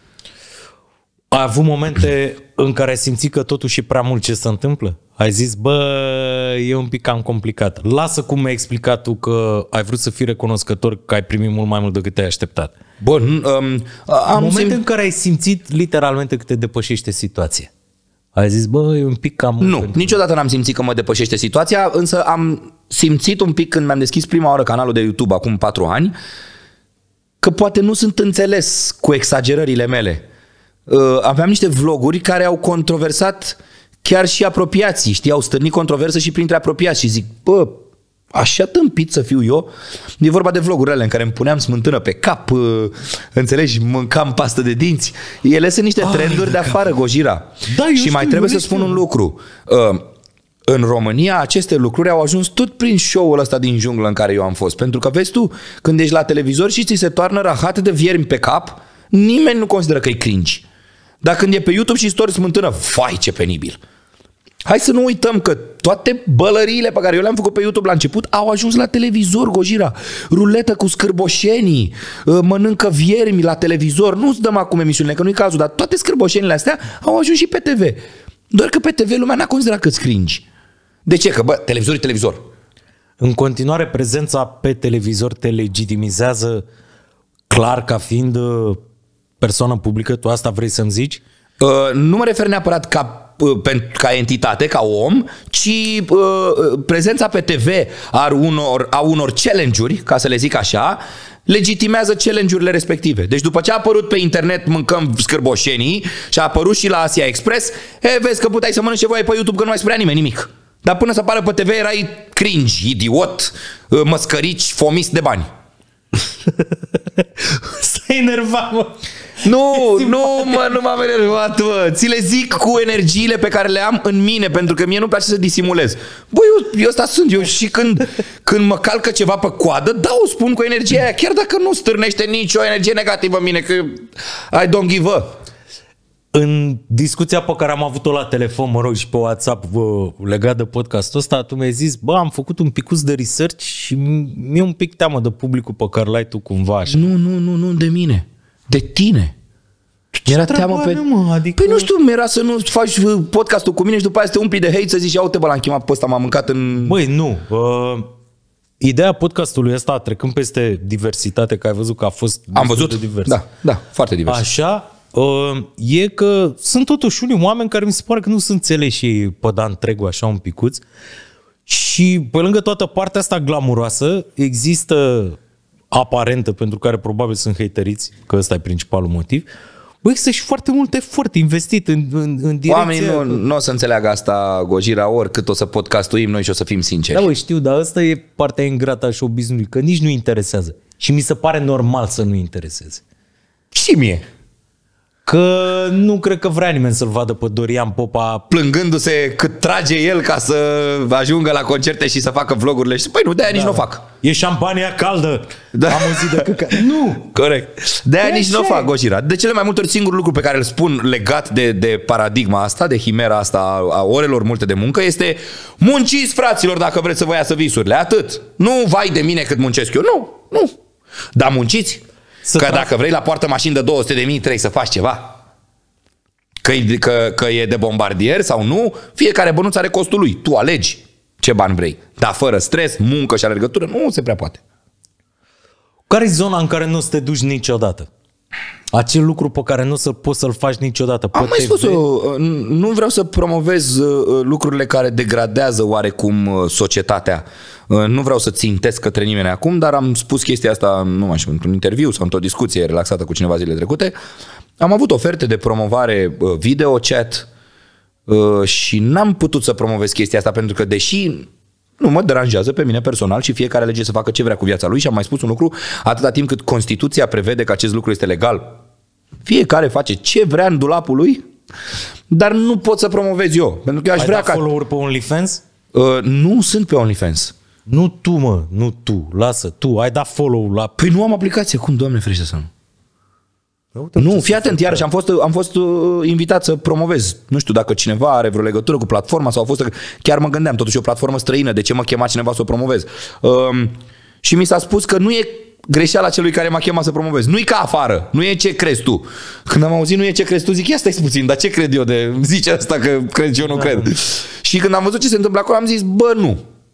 Ai avut momente în care ai simțit că totuși e prea mult ce se întâmplă? Ai zis, bă, e un pic cam complicat. Lasă cum mi-ai explicat tu că ai vrut să fii recunoscător că ai primit mult mai mult decât te-ai așteptat. Bun, momente în care ai simțit literalmente că te depășește situația. Ai zis, bă, e un pic cam mult. Nu, niciodată n-am simțit că mă depășește situația, însă am simțit un pic când mi-am deschis prima oară canalul de YouTube acum 4 ani, că poate nu sunt înțeles cu exagerările mele. Aveam niște vloguri care au controversat chiar și apropiații, știi, au stârnit controversă și printre apropiați și zic, bă, așa tâmpit să fiu eu. E vorba de vlogurile alea în care îmi puneam smântână pe cap, înțelegi, mâncam pastă de dinți. Ele sunt niște trenduri de afară, Gojira. Da, și mai trebuie să spun un lucru. În România aceste lucruri au ajuns tot prin show-ul ăsta din junglă în care eu am fost. Pentru că vezi tu, când ești la televizor și ți se toarnă rahate de viermi pe cap, nimeni nu consideră că e cringe. Dar când e pe YouTube și story smântână, vai ce penibil. Hai să nu uităm că toate bălăriile pe care eu le-am făcut pe YouTube la început au ajuns la televizor, Gojira. Ruletă cu scârboșenii, mănâncă viermi la televizor. Nu-ți dăm acum emisiunile, că nu-i cazul, dar toate scârboșenile astea au ajuns și pe TV. Doar că pe TV lumea n-a considerat că-ți cringe. De ce? Că, bă, televizor e televizor. În continuare, prezența pe televizor te legitimizează clar ca fiind persoană publică? Tu asta vrei să-mi zici? Nu mă refer neapărat ca entitate, ca om, ci prezența pe TV a unor challenge-uri, ca să le zic așa, legitimează challenge-urile respective. Deci după ce a apărut pe internet Mâncăm Scârboșenii și a apărut și la Asia Express, vezi că puteai să mănânci ceva pe YouTube, că nu mai spunea nimeni nimic. Dar până să apară pe TV erai cringe, idiot, măscărici, fomis de bani. Stai enervat, mă. Nu m-am enervat, mă. Ți le zic cu energiile pe care le am în mine, pentru că mie nu-mi place să disimulez. Băi, eu ăsta sunt eu și când mă calcă ceva pe coadă, o spun cu energia aia, chiar dacă nu stârnește nicio energie negativă în mine, că I don't give a. În discuția pe care am avut-o la telefon, mă rog, și pe WhatsApp legat de podcastul ăsta, tu mi-ai zis, bă, am făcut un picuț de research și mi-e un pic teamă de publicul pe care l-ai tu cumva așa. Nu de mine. De tine. Mi-era teamă pe... Adică... Păi nu știu, mi-era să nu faci podcastul cu mine și după aia să te umpli de hate, să zici, ia uite bă, l-am chemat pe ăsta, m-am mâncat în... Băi, nu. Ideea podcastului ăsta, trecând peste diversitate, că ai văzut că a fost... Am văzut, da, foarte divers. Așa, e că sunt totuși unii oameni care mi se pare că nu sunt înțeleși pe de întregul așa un picuț și pe lângă toată partea asta glamuroasă există aparentă, pentru care probabil sunt hateriți, că ăsta e principalul motiv. Băi, există și foarte mult efort investit în direcția... Oamenii nu o să înțeleagă asta, Gojira, oricât o să podcastuim noi și o să fim sinceri. Da, băi, știu, dar asta e partea ingrată a show-business-ului, că nici nu interesează. Și mi se pare normal să nu intereseze. Și mie. Că nu cred că vrea nimeni să-l vadă pe Dorian Popa plângându-se cât trage el ca să ajungă la concerte și să facă vlogurile. Și păi nu, de-aia nici nu o fac. E șampania caldă. Da. Am o zi de căcat. Nu. Corect. De-aia nici nu o fac, Gojira. De cele mai multe ori singurul lucru pe care îl spun legat de paradigma asta, de chimera asta a orelor multe de muncă, este munciți, fraților, dacă vreți să vă iasă visurile. Atât. Nu vai de mine cât muncesc eu. Nu. Dar munciți. Că dacă vrei la poartă mașini de 200.000 trebuie să faci ceva. Că e de bombardier sau nu, fiecare bănuț are costul lui. Tu alegi ce bani vrei. Dar fără stres, muncă și alergătură, nu se prea poate. Care e zona în care nu o să te duci niciodată? Acel lucru pe care nu o să poți să-l faci niciodată. Am mai spus-o, nu vreau să promovez lucrurile care degradează oarecum societatea. Nu vreau să țintesc către nimeni acum, dar am spus chestia asta, nu mai știu, într-un interviu sau într-o discuție relaxată cu cineva zilele trecute. Am avut oferte de promovare video, chat și n-am putut să promovez chestia asta pentru că deși nu mă deranjează pe mine personal și fiecare alege să facă ce vrea cu viața lui și am mai spus un lucru, atâta timp cât Constituția prevede că acest lucru este legal, fiecare face ce vrea în dulapul lui, dar nu pot să promovez eu. Pentru că eu aș vrea ca... follow-uri pe OnlyFans? Nu sunt pe OnlyFans. Nu tu, mă, nu tu. Lasă, tu ai dat follow la... Păi nu am aplicație. Cum, Doamne ferește să nu? Nu, fii atent, iarăși am fost invitat să promovez. Nu știu dacă cineva are vreo legătură cu platforma sau a fost... Chiar mă gândeam, totuși o platformă străină, de ce mă chema cineva să o promovez? Și mi s-a spus că nu e greșeala celui care m-a chemat să promovez. Nu e ca afară, nu e ce crezi tu. Când am auzit nu e ce crezi tu, zic, ia stai puțin, dar ce cred eu de zice asta că cred eu nu cred? Și când am văzut ce se întâmplă acolo, am zis, bă, nu.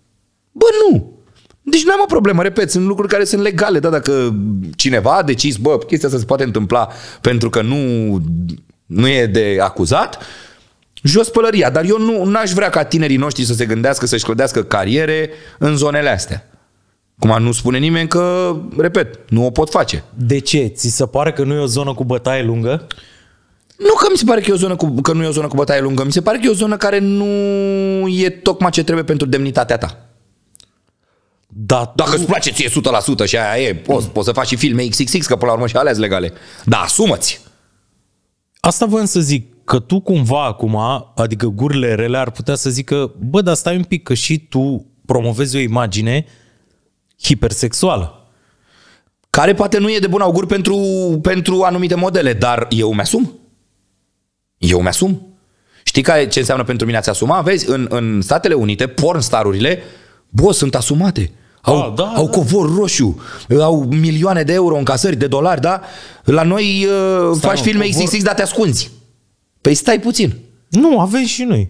Deci nu am o problemă, repet, sunt lucruri care sunt legale, da, dacă cineva a decis, bă, chestia asta se poate întâmpla pentru că nu e de acuzat, jos pălăria. Dar eu nu aș vrea ca tinerii noștri să se gândească să-și clădească cariere în zonele astea. Cum nu spune nimeni că, repet, nu o pot face. De ce? Ți se pare că nu e o zonă cu bătaie lungă? Nu că mi se pare că nu e o zonă cu bătaie lungă, mi se pare că e o zonă care nu e tocmai ce trebuie pentru demnitatea ta. Da, dacă îți place ție 100% și aia e, poți să faci și filme XXX, că până la urmă și alea sunt legale. Dar asumă-ți. Asta voiam să zic, că tu cumva acum, adică gurile rele ar putea să zică, bă, dar stai un pic, că și tu promovezi o imagine hipersexuală. Care poate nu e de bun augur pentru anumite modele, dar eu mi-asum. Știi ce înseamnă pentru mine a-ți asuma? Vezi, în Statele Unite, pornstarurile, sunt asumate. Au covor roșu, au milioane de euro în casări, de dolari, da? La noi faci filme XXX, dar te ascunzi. Păi stai puțin. Nu, avem și noi.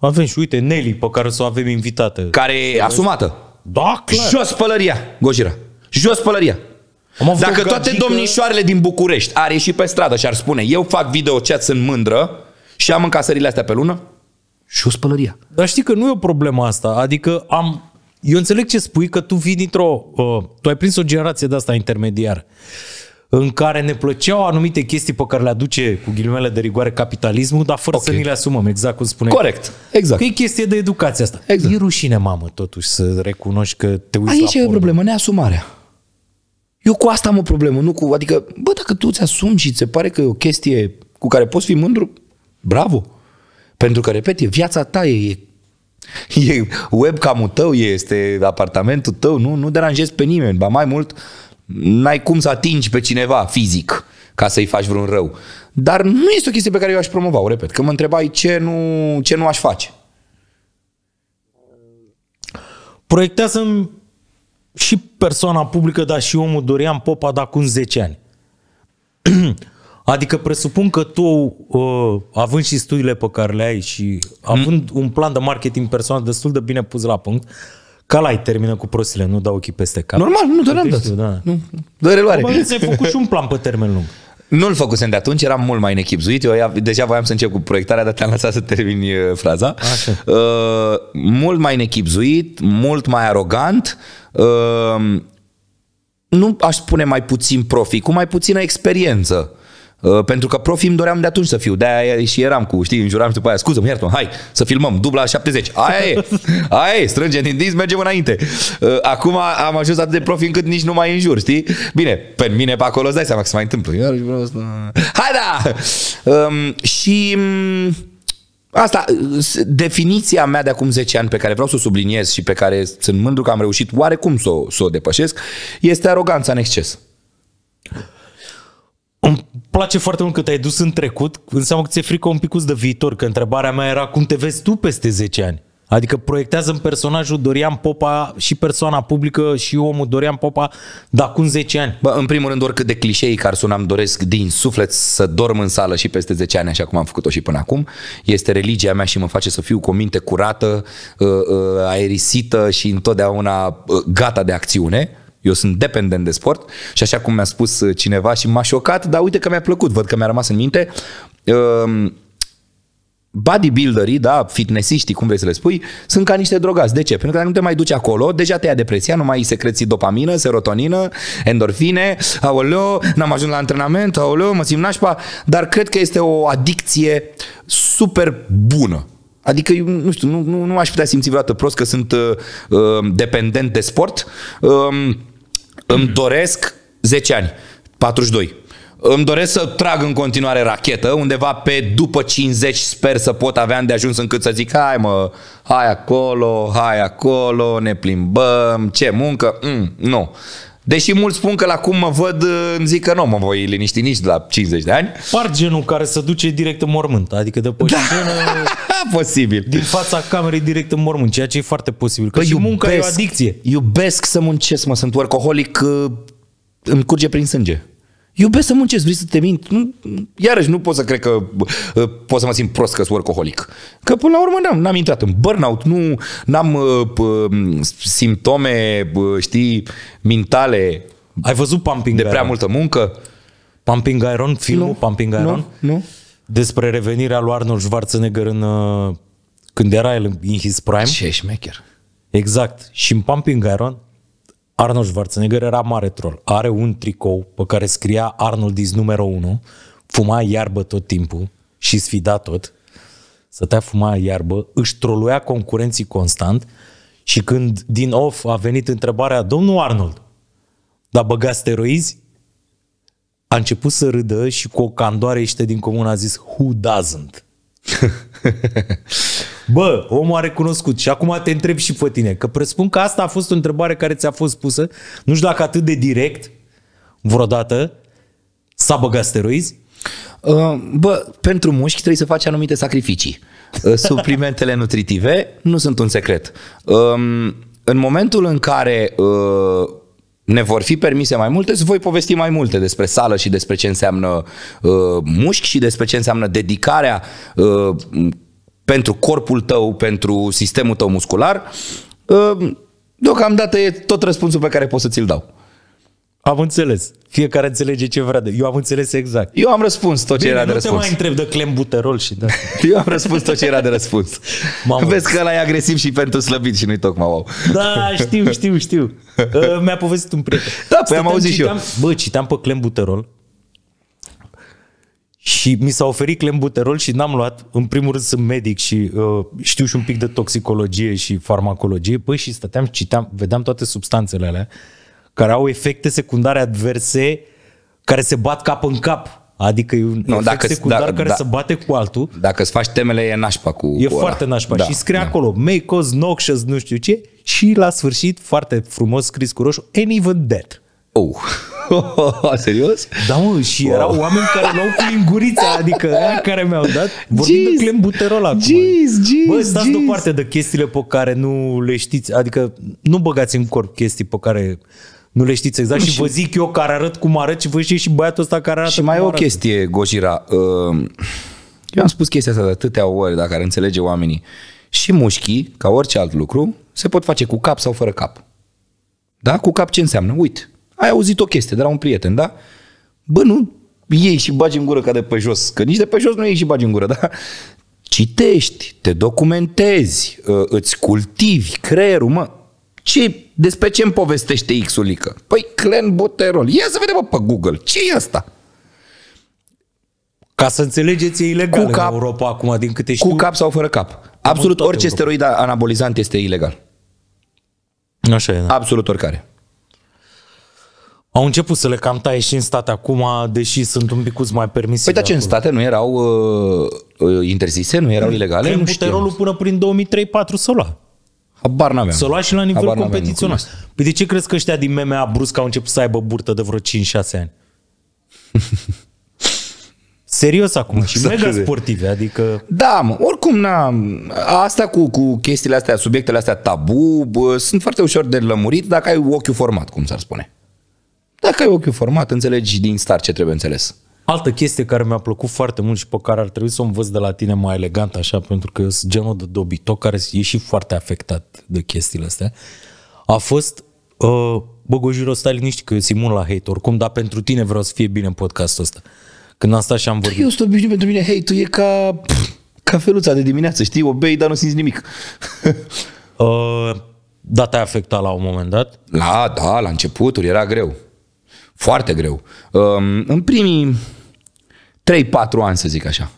Avem și uite Nelly pe care o să o avem invitată. Care e asumată. Da, clar. Jos pălăria, Gojira. Jos pălăria. Dacă toate domnișoarele din București ar ieși pe stradă și ar spune eu fac video chat, sunt mândră și am încasările astea pe lună, jos pălăria. Dar știi că nu e o problemă asta. Adică eu înțeleg ce spui, că tu vii tu ai prins o generație de asta intermediară în care ne plăceau anumite chestii pe care le aduce, cu ghilimele de rigoare, capitalismul, dar fără să ni le asumăm, exact cum spuneai. Corect, exact. Că e chestie de educație asta. Exact. E rușine, mamă, totuși, să recunoști că te uiți aici la e o problemă, neasumarea. Eu cu asta am o problemă, nu cu... Adică, bă, dacă tu ți-asumi și ți se pare că e o chestie cu care poți fi mândru, bravo. Pentru că, repet, e viața ta, e webcam-ul tău, este apartamentul tău, nu deranjezi pe nimeni, ba mai mult, n-ai cum să atingi pe cineva fizic ca să-i faci vreun rău. Dar nu este o chestie pe care eu aș promova, o repet, că mă întrebai ce nu aș face. Proiectează și persoana publică, dar și omul Dorian Popa de acum 10 ani. Adică presupun că tu, având și studiile pe care le ai și având un plan de marketing personal destul de bine pus la punct, ca la-ai termină cu prostile, nu dau ochii peste cap. Normal, nu, doar am dat. Da. Nu, dă reluare. Probabil ți-ai făcut și un plan pe termen lung. Nu-l făcusem de atunci, eram mult mai nechibzuit. Eu deja voiam să încep cu proiectarea, dar te-am lăsat să termini fraza. Mult mai nechibzuit, mult mai arogant. Nu aș spune mai puțin profi, cu mai puțină experiență. Pentru că profi îmi doream de atunci să fiu. De-aia și eram cu, știi, înjuram și după aia, scuză-mă, iartă-mă, hai să filmăm, dubla 70. Aia e, strângem din dinți, mergem înainte. Acum am ajuns atât de profi încât nici nu mai înjur, știi? Bine, pe mine pe acolo îți dai seama că se mai întâmplă. Hai da! Și asta, definiția mea de acum 10 ani pe care vreau să o subliniez și pe care sunt mândru că am reușit oarecum să o depășesc, este aroganța în exces. Îmi place foarte mult că te-ai dus în trecut, înseamnă că ți-e frică un picuț de viitor, că întrebarea mea era cum te vezi tu peste 10 ani. Adică proiectează în personajul Dorian Popa și persoana publică și omul Dorian Popa de acum 10 ani. Bă, în primul rând, oricât de clișei care sună, îmi doresc din suflet să dorm în sală și peste 10 ani, așa cum am făcut-o și până acum. Este religia mea și mă face să fiu cu o minte curată, aerisită și întotdeauna gata de acțiune. Eu sunt dependent de sport și așa cum mi-a spus cineva și m-a șocat, dar uite că mi-a plăcut, văd că mi-a rămas în minte. Bodybuilderii, da, fitnessiștii, cum vrei să le spui, sunt ca niște drogați. De ce? Pentru că dacă nu te mai duci acolo, deja te ia depresia, nu mai secreți dopamină, serotonină, endorfine, aoleo, n-am ajuns la antrenament, aoleo, mă simt nașpa, dar cred că este o adicție super bună. Adică, eu, nu știu, nu aș putea simți vreodată prost că sunt dependent de sport. Îmi doresc 10 ani, 42. Îmi doresc să trag în continuare rachetă, undeva pe după 50 sper să pot avea de ajuns încât să zic hai mă, hai acolo, ne plimbăm, ce muncă, nu. Deși mulți spun că la cum mă văd îmi zic că nu mă voi liniști nici de la 50 de ani. Par genul care se duce direct în mormânt, adică de pe scenă, posibil. din fața camerei direct în mormânt, ceea ce e foarte posibil. Că și munca e o adicție. Iubesc să muncesc, mă, sunt workaholic, îmi curge prin sânge. Iubesc să muncesc, vrei să te mint? Iarăși nu pot să cred că pot să mă simt prost că sunt workaholic. Că până la urmă n-am intrat în burnout, n-am simptome, știi, mentale. Ai văzut Pumping de Iron? prea multă muncă? Pumping Iron, filmul Pumping Iron? Nu. Despre revenirea lui Arnold Schwarzenegger când era el in his prime. Ce șmecher. Exact. Și în Pumping Iron Arnold Schwarzenegger era mare troll. Are un tricou pe care scria Arnold is numero 1, fuma iarbă tot timpul și sfida tot, stătea fuma iarbă, își troluia concurenții constant și când din off a venit întrebarea, domnul Arnold, dar băga steroizi? A început să râdă și cu o candoare ieșită din comun a zis, who doesn't? Bă, omul a recunoscut și acum te întreb și pe tine, că presupun că asta a fost o întrebare care ți-a fost pusă, nu știu dacă atât de direct vreodată, s-a băgat steroizi? Bă, pentru mușchi trebuie să faci anumite sacrificii. Suplimentele nutritive nu sunt un secret. În momentul în care ne vor fi permise mai multe, îți voi povesti mai multe despre sală și despre ce înseamnă mușchi și despre ce înseamnă dedicarea pentru corpul tău, pentru sistemul tău muscular, deocamdată e tot răspunsul pe care pot să ți-l dau. Am înțeles. Fiecare înțelege ce vrea. Eu am înțeles exact. Eu am răspuns tot ce era de răspuns. Nu te mai întreb de clenbuterol și de... Eu am răspuns tot ce era de răspuns. Vezi că ăla e agresiv și pentru slăbit și nu-i tocmai wow. Da, știu. Mi-a povestit un prieten. Da, păi am auzit și eu. Citeam pe clenbuterol și mi s-a oferit clenbuterol și n-am luat. În primul rând sunt medic și știu și un pic de toxicologie și farmacologie. Păi și stăteam, citeam, vedeam toate substanțele alea care au efecte secundare adverse care se bat cap în cap. Adică e un efect secundar care se bate cu altul. Dacă îți faci temele, e nașpa cu E foarte nașpa. Și scrie acolo, may cause noxious, nu știu ce. Și la sfârșit, foarte frumos scris cu roșu, and even death. Serios? Da, mă, și erau oameni care luau cu lingurița, adică aia care mi-au dat, vorbind de clenbuterol acum. Bă, stați deoparte de chestiile pe care nu le știți, adică nu băgați în corp chestii pe care nu le știți exact și vă zic eu care arăt cum arăt și vă știți și băiatul ăsta care arată. Și mai e o chestie, Gojira. Eu am spus chestia asta de atâtea ori, dacă ar înțelege oamenii. Și mușchii, ca orice alt lucru, se pot face cu cap sau fără cap. Da? Cu cap ce înseamnă? Uite, ai auzit o chestie de la un prieten, da? Bă, nu iei și bagi în gură ca de pe jos, că nici de pe jos nu iei și bagi în gură, da? Citești, te documentezi, îți cultivi creierul, mă. Despre ce îmi povestește X-ulică? Păi clenbuterol. Ia să vedem pe Google. Ce e asta? Ca să înțelegeți, e ilegal în Europa acum, din câte știu. Cu cap sau fără cap. Absolut orice steroid anabolizant este ilegal. Așa e, da. Absolut oricare. Au început să le cam taie și în state acum, deși sunt un pic mai permisive. Păi dar ce, în state nu erau interzise, nu erau ilegale? Clenbuterolul până prin 2003-2004 s-o lua. Habar n-aveam. S-o lua și la nivel competițional. Păi de ce crezi că ăștia din MMA brusc au început să aibă burtă de vreo 5-6 ani? Serios acum, și mega sportive, adică... Da, mă, oricum, asta cu chestiile astea, subiectele astea tabu, sunt foarte ușor de lămurit dacă ai ochiul format, cum s-ar spune. Dacă ai ochiul format, înțelegi din start ce trebuie înțeles. Altă chestie care mi-a plăcut foarte mult și pe care ar trebui să o învăț de la tine mai elegant așa, pentru că eu sunt genul de dobitoc care e și foarte afectat de chestiile astea, a fost, bă, Gojiro, stai liniștit că eu sunt imun la hate oricum, dar pentru tine vreau să fie bine în podcastul ăsta. Când am stat și am vorbit. Eu sunt obișnuit, pentru mine hate-ul e ca cafeluța de dimineață, știi? O bei, dar nu simți nimic. Da, te-ai afectat la un moment dat? La începuturi era greu. Foarte greu. În primii 3-4 ani, să zic așa.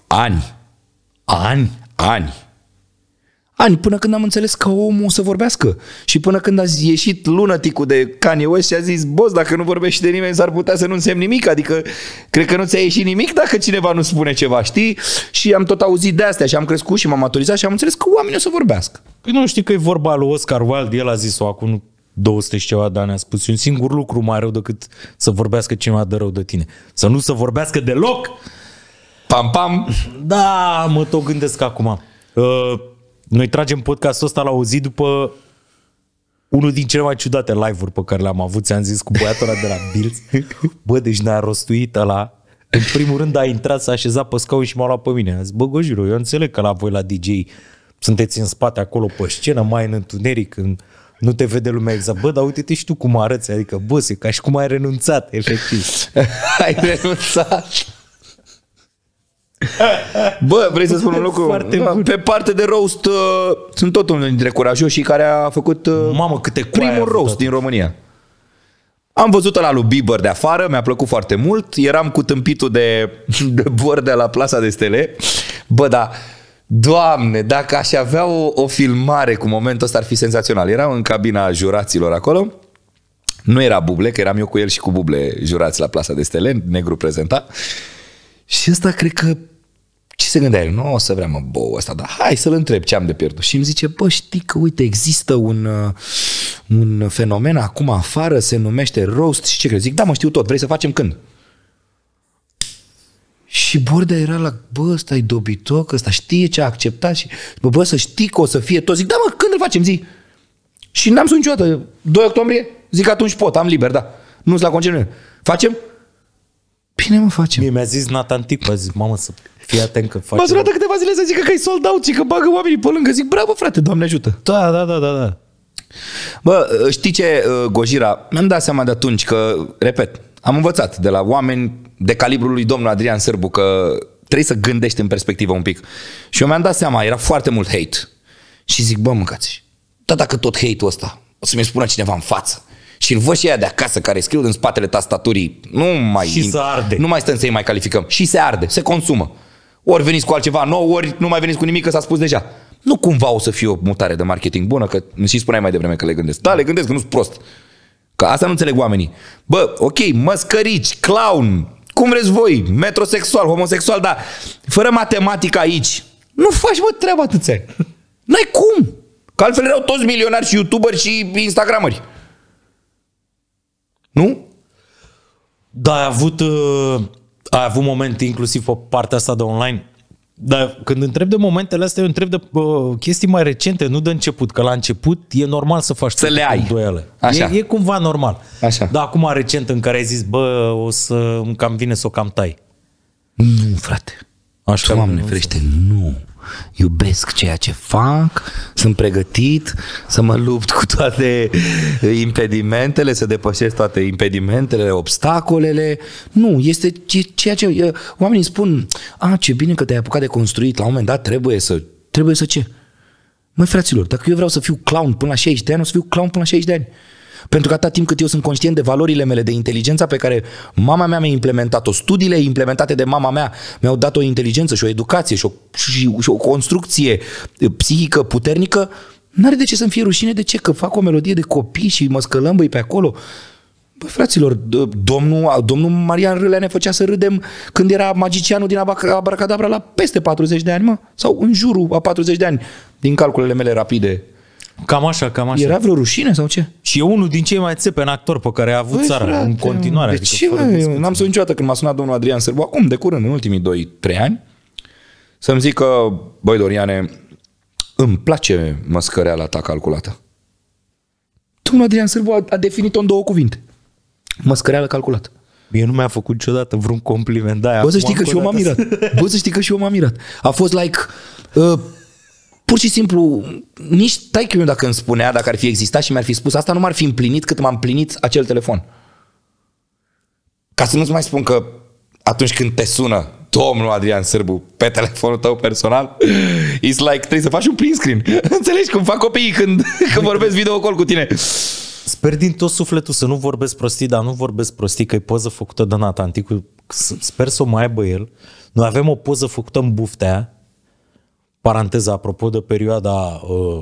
Ani, până când am înțeles că omul o să vorbească. Și până când a ieșit lunaticul de Kanye West și a zis, boss, dacă nu vorbești de nimeni, s-ar putea să nu însemni nimic. Adică, cred că nu ți-a ieșit nimic dacă cineva nu spune ceva, știi? Și am tot auzit de astea și am crescut și m-am maturizat și am înțeles că oamenii o să vorbească. Păi nu știi că e vorba lui Oscar Wilde, el a zis-o acum 200 și ceva de ani, a spus un singur lucru mai rău decât să vorbească cineva de rău de tine. Să nu să vorbească deloc. Pam, pam. Da, mă tot gândesc acum. Noi tragem podcastul ăsta la o zi după unul din cele mai ciudate live-uri pe care le-am avut. Ți-am zis cu băiatul ăla de la Bills. Bă, deci ne-a rostuit ăla. În primul rând a intrat, s-a așezat pe scaun și m-a luat pe mine. A zis, bă, Gojiro, eu înțeleg că la voi la DJ sunteți în spate acolo pe scenă, mai în întuneric, când nu te vede lumea exact. Bă, dar uite-te și tu cum arăți. Adică, bă, e ca și cum ai renunțat, efectiv. Ai renunțat. Bă, vrei să spun un lucru? Pe parte de roast sunt tot unul dintre curajoșii care a făcut primul roast din România. Am văzut ăla lui Bieber de afară, mi-a plăcut foarte mult. Eram cu tâmpitul de bordea la Plasa de Stele. Bă, da, Doamne, dacă aș avea o filmare cu momentul ăsta ar fi senzațional. Eram în cabina juraților acolo. Nu era Buble, că eram eu cu el și cu Buble jurați la Plasa de Stele, Negru prezenta. Și ăsta cred că, ce se gândea el? Nu o să vrea mă bou ăsta, dar hai să-l întreb ce am de pierdut. Și îmi zice, bă, știi că uite există un fenomen acum afară, se numește roast și ce crezi? Zic, da mă, știu tot, vrei să facem când? Și Bordea era la, bă, ăsta e dobitoc, ăsta știe ce a acceptat și, bă, să știi că o să fie tot. Zic, da mă, când îl facem, zi? Și n-am spus niciodată, 2 octombrie? Zic, atunci pot, am liber, da. Nu-s la concediu. Facem? Bine mă facem. Mie mi-a zis Nathan Ticu, a zis, mamă, să fii atent că faci. M-a sunat de câteva zile să zică că ai sold out și că bagă oamenii pe lângă. Zic, bravo frate, Doamne ajută. Da. Bă, știi ce, Gojira, mi-am dat seama de atunci că, repet, am învățat de la oameni de calibrul lui domnul Adrian Sârbu că trebuie să gândești în perspectivă un pic. Și eu mi-am dat seama, era foarte mult hate. Și zic, bă, mâncați. Dar dacă tot hate-ul ăsta o să mi spună cineva în față și îl văd și aia de acasă care scriu în spatele tastaturii, și se arde. Nu mai stăm să-i mai calificăm. Și se arde, se consumă. Ori veniți cu altceva nou, ori nu mai veniți cu nimic, că s-a spus deja. Nu cumva o să fie o mutare de marketing bună, că și spuneai mai devreme că le gândesc. Da, le gândesc, că nu-s prost. Că asta nu înțeleg oamenii. Bă, ok, măscărici, clown, cum vreți voi, metrosexual, homosexual, dar fără matematică aici, nu faci, bă, treaba atâția. N-ai cum. Că altfel erau toți milionari și youtuberi și instagramări. Nu? Da, ai avut momente inclusiv pe partea asta de online. Dar când întreb de momentele astea, eu întreb de chestii mai recente, nu de început. Că la început e normal să faci să le ai. Îndoială. Așa. E cumva normal. Așa. Dar acum recent în care ai zis, bă, o să îmi cam vine să o cam tai. Nu, frate. Așa, Doamne ferește, nu. Iubesc ceea ce fac, sunt pregătit să mă lupt cu toate impedimentele, să depășesc toate impedimentele, obstacolele. Nu, este ceea ce oamenii spun, ce bine că te-ai apucat de construit, la un moment dat trebuie să ce? Măi, fraților, dacă eu vreau să fiu clown până la 60 de ani, o să fiu clown până la 60 de ani. Pentru că atâta timp cât eu sunt conștient de valorile mele, de inteligența pe care mama mea mi-a implementat-o, studiile implementate de mama mea mi-au dat o inteligență și o educație și o construcție psihică puternică, n-are de ce să-mi fie rușine de ce? Că fac o melodie de copii și mă scălămbăi pe acolo. Bă, fraților, domnul Marian Râlea ne făcea să râdem când era magicianul din Abracadabra la peste 40 de ani, mă? Sau în jurul a 40 de ani, din calculele mele rapide. Cam așa. Era vreo rușine sau ce? Și e unul din cei mai țepeni actori pe care a avut țara, frate, în continuare. De ce, n-am să niciodată când m-a sunat domnul Adrian Sârbu, acum, de curând, în ultimii 2-3 ani, să-mi zică, băi, Doriane, îmi place măscăreala ta calculată. Domnul Adrian Sârbu a definit-o în 2 cuvinte. Măscăreală calculată. Mie nu mi-a făcut niciodată vreun compliment de aia. Bă, să știi că și eu m-am mirat. A fost like... pur și simplu, nici taică-miu dacă îmi spunea, dacă ar fi existat și mi-ar fi spus asta, nu m-ar fi împlinit cât m-am împlinit acel telefon. Ca să nu-ți mai spun că atunci când te sună domnul Adrian Sârbu pe telefonul tău personal, it's like, trebuie să faci un print screen. Înțelegi cum fac copiii când vorbesc video call cu tine. Sper din tot sufletul să nu vorbesc prostii, dar nu vorbesc prostii, că e poză făcută de Nathan Ticu. Sper să o mai aibă el. Noi avem o poză făcută în buftea, paranteza, apropo de perioada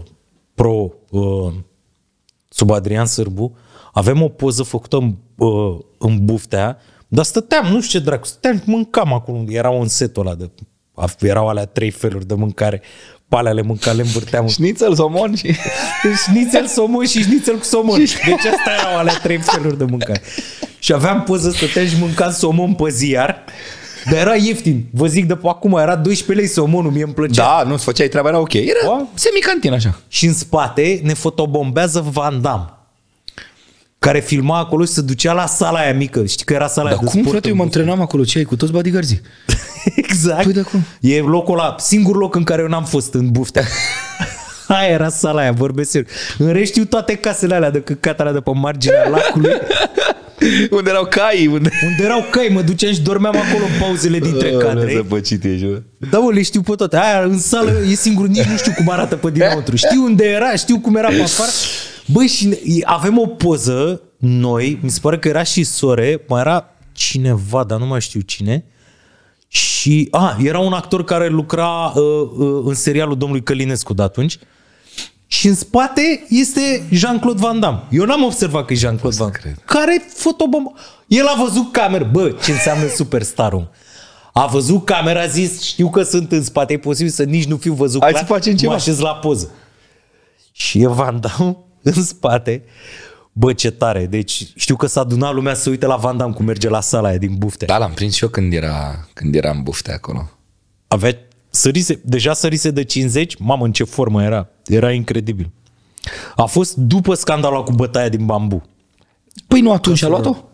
sub Adrian Sârbu, avem o poză făcută în buftea, dar stăteam, nu știu ce dracu, stăteam, mâncam acolo, era un setul ăla erau alea 3 feluri de mâncare, pe alea le mâncam, le învârteam. Șnițel, somon și... Șnițel, somon și șnițel cu somon. Deci astea erau alea 3 feluri de mâncare. Și aveam poză, stăteam și mâncam somon pe ziar. Dar era ieftin. Vă zic de pe acum, era 12 lei somonul, mie îmi plăcea. Da, nu-ți făceai treaba, era ok. Era semicantin așa. Și în spate ne fotobombează Van Damme, care filma acolo și se ducea la sala aia mică. Știi că era sala aia de sport. Dar cum, frate, eu mă antrenam acolo? Ce ai, cu toți bodyguards-ii? Exact. Păi, cum? E locul ăla, singur loc în care eu n-am fost în buftea. Aia era sala aia, vorbesc serios. În rest știu toate casele alea de căcat alea de pe marginea lacului. Unde erau cai? Unde erau cai, mă duceam și dormeam acolo în pauzele dintre cadre. Zăpăcit ești, bă. Da, bă, le știu pe toate. Aia în sală e singur, nici nu știu cum arată pe dinăuntru. Știu unde era, știu cum era pe afară. Băi, și avem o poză, noi, mi se pare că era și Sore, mai era cineva, dar nu mai știu cine. Și, era un actor care lucra în serialul domnului Călinescu de atunci. Și în spate este Jean-Claude Van Damme. Eu n-am observat că e Jean-Claude Van Damme. Care fotobombă. El a văzut camera. Bă, ce înseamnă superstarul? A văzut camera, a zis, știu că sunt în spate, e posibil să nici nu fiu văzut clar. Hai să facem ceva. Mă așez la poză. Și e Van Damme în spate. Bă, ce tare. Deci știu că s-a adunat lumea să uite la Van Damme cum merge la sala aia din buftea. Da, l-am prins și eu când era în buftea acolo. Deja sărise de 50, mamă, în ce formă era. Era incredibil. A fost după scandalul cu bătaia din bambu. Păi nu atunci a luat-o?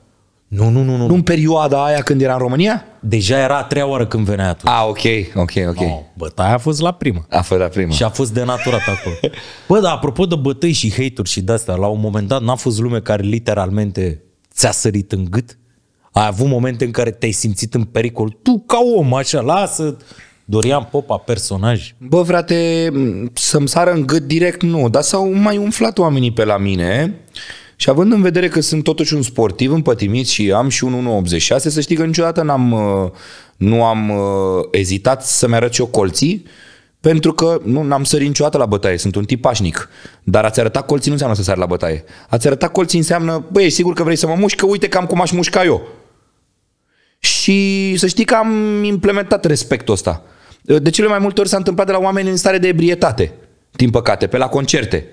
Nu. Nu în perioada aia când era în România? Deja era a treia oară când venea atunci. Ok. No, bătaia a fost la prima. A fost la prima. Și a fost denaturat acolo. Bă, dar apropo de bătăi și hate-uri și de-astea, la un moment dat n-a fost lume care literalmente ți-a sărit în gât? Ai avut momente în care te-ai simțit în pericol? Tu ca om, așa, lasă... Dorian Popa, personaj. Bă, frate, să-mi sară în gât direct, nu, dar s-au mai umflat oamenii pe la mine și având în vedere că sunt totuși un sportiv împătimit și am și un 1,86, să știi că niciodată nu am ezitat să-mi arăt și eu colții, pentru că n-am sărit niciodată la bătaie, sunt un tip pașnic. Dar a-ți arăta colții nu înseamnă să sari la bătaie. A-ți arăta colții înseamnă, băi, ești sigur că vrei să mă mușci? Că uite cam cum aș mușca eu. Și să știi că am implementat respectul ăsta. De cele mai multe ori s-a întâmplat de la oameni în stare de ebrietate, din păcate, pe la concerte.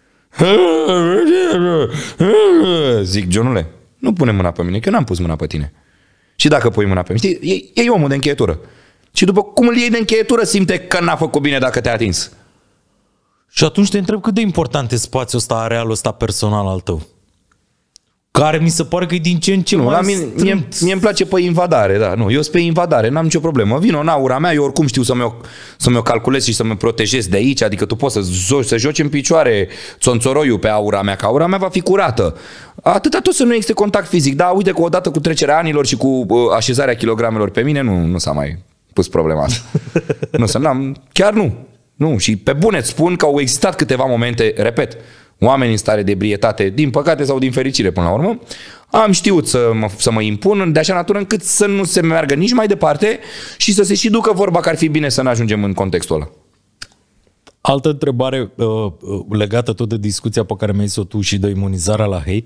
Zic, Johnule, nu pune mâna pe mine, că eu n-am pus mâna pe tine. Și dacă pui mâna pe mine, știi, e omul de încheietură. Și după cum îl iei de încheietură, simte că n-a făcut bine dacă te-a atins. Și atunci te întreb cât de important e spațiul ăsta, arealul ăsta personal al tău. Care mi se pare că e din ce în ce mai la mine, mie îmi place pe invadare, da. Nu, eu sunt pe invadare, n-am nicio problemă. Vino în aura mea, eu oricum știu să mi-o calculez și să mă protejez de aici, adică tu poți să joci în picioare țonțoroiul pe aura mea, că aura mea va fi curată. Atâta tot să nu existe contact fizic. Da, uite că odată cu trecerea anilor și cu așezarea kilogramelor pe mine, nu s-a mai pus problema asta. Chiar nu. Nu, și pe bune îți spun că au existat câteva momente, repet, oameni în stare de ebrietate, din păcate sau din fericire până la urmă, am știut să mă impun de așa natură încât să nu se meargă nici mai departe și să se și ducă vorba că ar fi bine să ne ajungem în contextul ăla. Altă întrebare legată tot de discuția pe care mi-ai zis-o tu și de imunizarea la hate.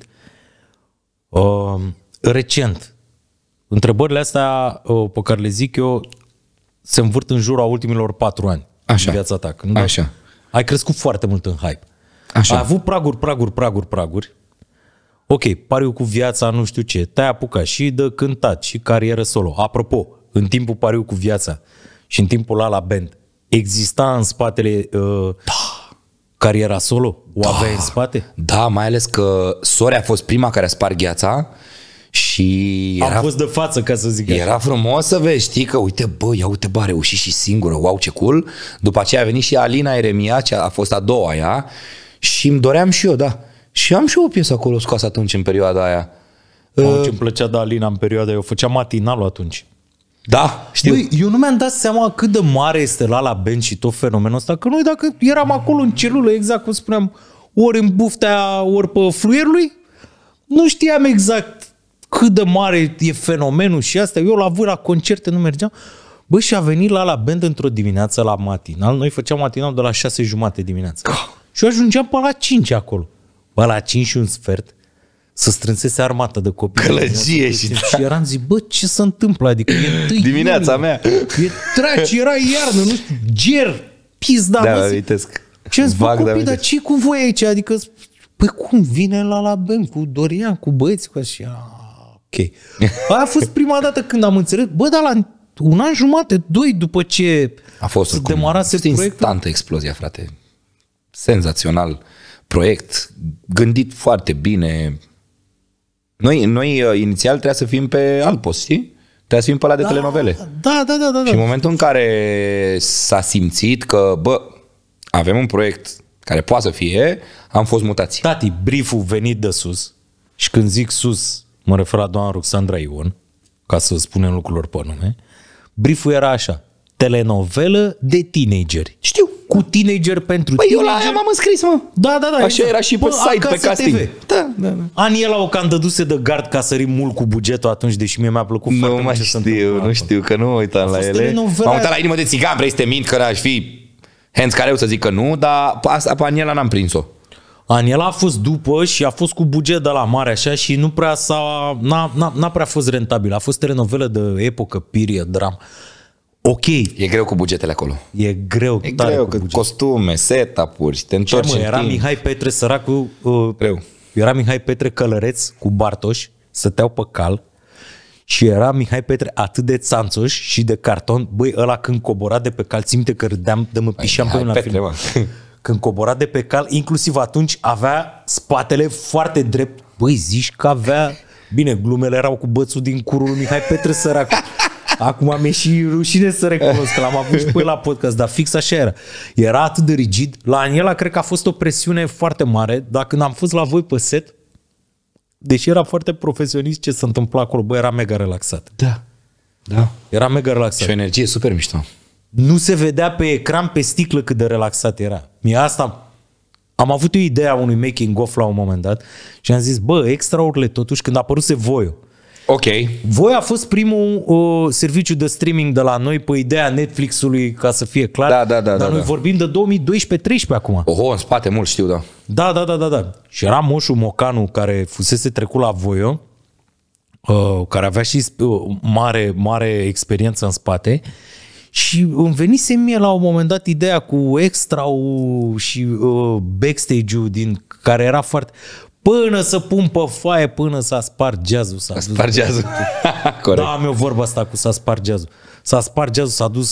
Recent, întrebările astea pe care le zic eu se învârt în jurul a ultimilor 4 ani Așa. în viața ta. Așa. Ai crescut foarte mult în hype. Așa. Ai avut praguri. Ok, pariu cu viața, nu știu ce. Te-ai apucat și de cântat și carieră solo. Apropo, în timpul pariu cu viața și în timpul ăla la band, exista în spatele cariera solo? O aveai în spate? Da, mai ales că Sore a fost prima care a spart gheața și Am fost de față, ca să zic așa. Era frumos să vezi, știi că uite, bă, ia uite, bă, a reușit și singură, wow, ce cool. După aceea a venit și Alina Eremia, ce a fost a doua ea, și îmi doream și eu, da. Și am și eu o piesă acolo scoasă atunci, în perioada aia. Ce-mi plăcea de Alina în perioada aia, eu făceam matinalul atunci. Da, știu. Băi, eu nu mi-am dat seama cât de mare este la band și tot fenomenul ăsta, că noi dacă eram acolo în celulă, exact cum spuneam, ori în buftea, ori pe fluierului, nu știam exact cât de mare e fenomenul și asta. Eu la voi la concerte nu mergeam. Bă, și a venit la band într-o dimineață la matinal. Noi făceam matinal de la 6:30 dimineața. Și eu ajungeam pe la 5 acolo. Bă, la 5 și un sfert să strânsese armată de copii. Călăgie și eram zic, bă, ce se întâmplă? Adică e dimineața mea. E traci, era iarnă, nu știu, ger, pizda. Da, amintesc. Ce îți fac copii, dar ce cu voi aici? Adică, păi cum vine la band cu Dorian, cu băieți, cu așa. Ok. Aia a fost prima dată când am înțeles. Bă, dar la 1 an jumate, 2 după ce a fost demarase proiectul. Instantă explozia, frate. Senzațional proiect, gândit foarte bine. Noi inițial trebuia să fim pe alt post, știi? Trebuia să fim pe ăla de telenovele. Da. Și în momentul în care s-a simțit că, bă, avem un proiect care poate să fie, am fost mutați. Tati, brieful venit de sus, și când zic sus, mă refer la doamna Roxandra Ion, ca să spunem lucrurilor pe nume, brieful era așa: telenovelă de teenageri. Știu. Cu teenager pentru teenager. Păi eu la aia m-am înscris, mă. Da. Așa exact. Era și pe site, pe casting. TV. Da. Aniela o cam dăduse de gard ca să mult cu bugetul atunci, deși mie mi-a plăcut foarte mult ce se întâmplă. Nu știu, că nu uitam la ele. M-am uitat la Inimă de țigan, vrei să te mint că aș fi hands careu să zic că nu, dar asta pe Aniela n-am prins-o. Aniela a fost după și a fost cu buget de la mare așa și nu prea n-a prea fost rentabil. A fost telenovelă de epocă, period, dram. Ok. E greu cu bugetele acolo. E greu, că costume, set-up-uri, te întorci în era timp. Mihai Petre, săracul, greu. Era Mihai Petre călăreț cu Bartoș, stăteau pe cal și era Mihai Petre atât de țanțoș și de carton. Băi, ăla când cobora de pe cal, țin minte că râdeam de mă pișeam pe mine la film. Când cobora de pe cal, inclusiv atunci avea spatele foarte drept. Băi, zici că avea Bine, glumele erau cu bățul din curul lui Mihai Petre sărac. Acum mi-e și rușine să recunosc că l-am avut și pe el la podcast, dar fix așa era. Era atât de rigid. La Aniela cred că a fost o presiune foarte mare, dar când am fost la voi pe set, deși era foarte profesionist, ce se întâmpla acolo, bă, era mega relaxat. Da. Era mega relaxat. Și o energie super mișto. Nu se vedea pe ecran, pe sticlă cât de relaxat era. Mie asta... Am avut o idee a unui making-of la un moment dat și am zis, bă, extraurile totuși, când a apăruse Voio. Ok. Voio a fost primul serviciu de streaming de la noi pe ideea Netflix-ului, ca să fie clar. Dar noi vorbim de 2012-13 acum. Oho, în spate mult știu, da. Da. Și era moșul Mocanu care fusese trecut la Voio, care avea și mare experiență în spate. Și îmi venise mie la un moment dat ideea cu extra-ul și backstage-ul din care era foarte... Până să pun pe foaie, până s-a spart jazzul. S-a spart jazzul. Corect. Da, am eu vorba asta cu s-a spart jazzul. S-a spart jazzul,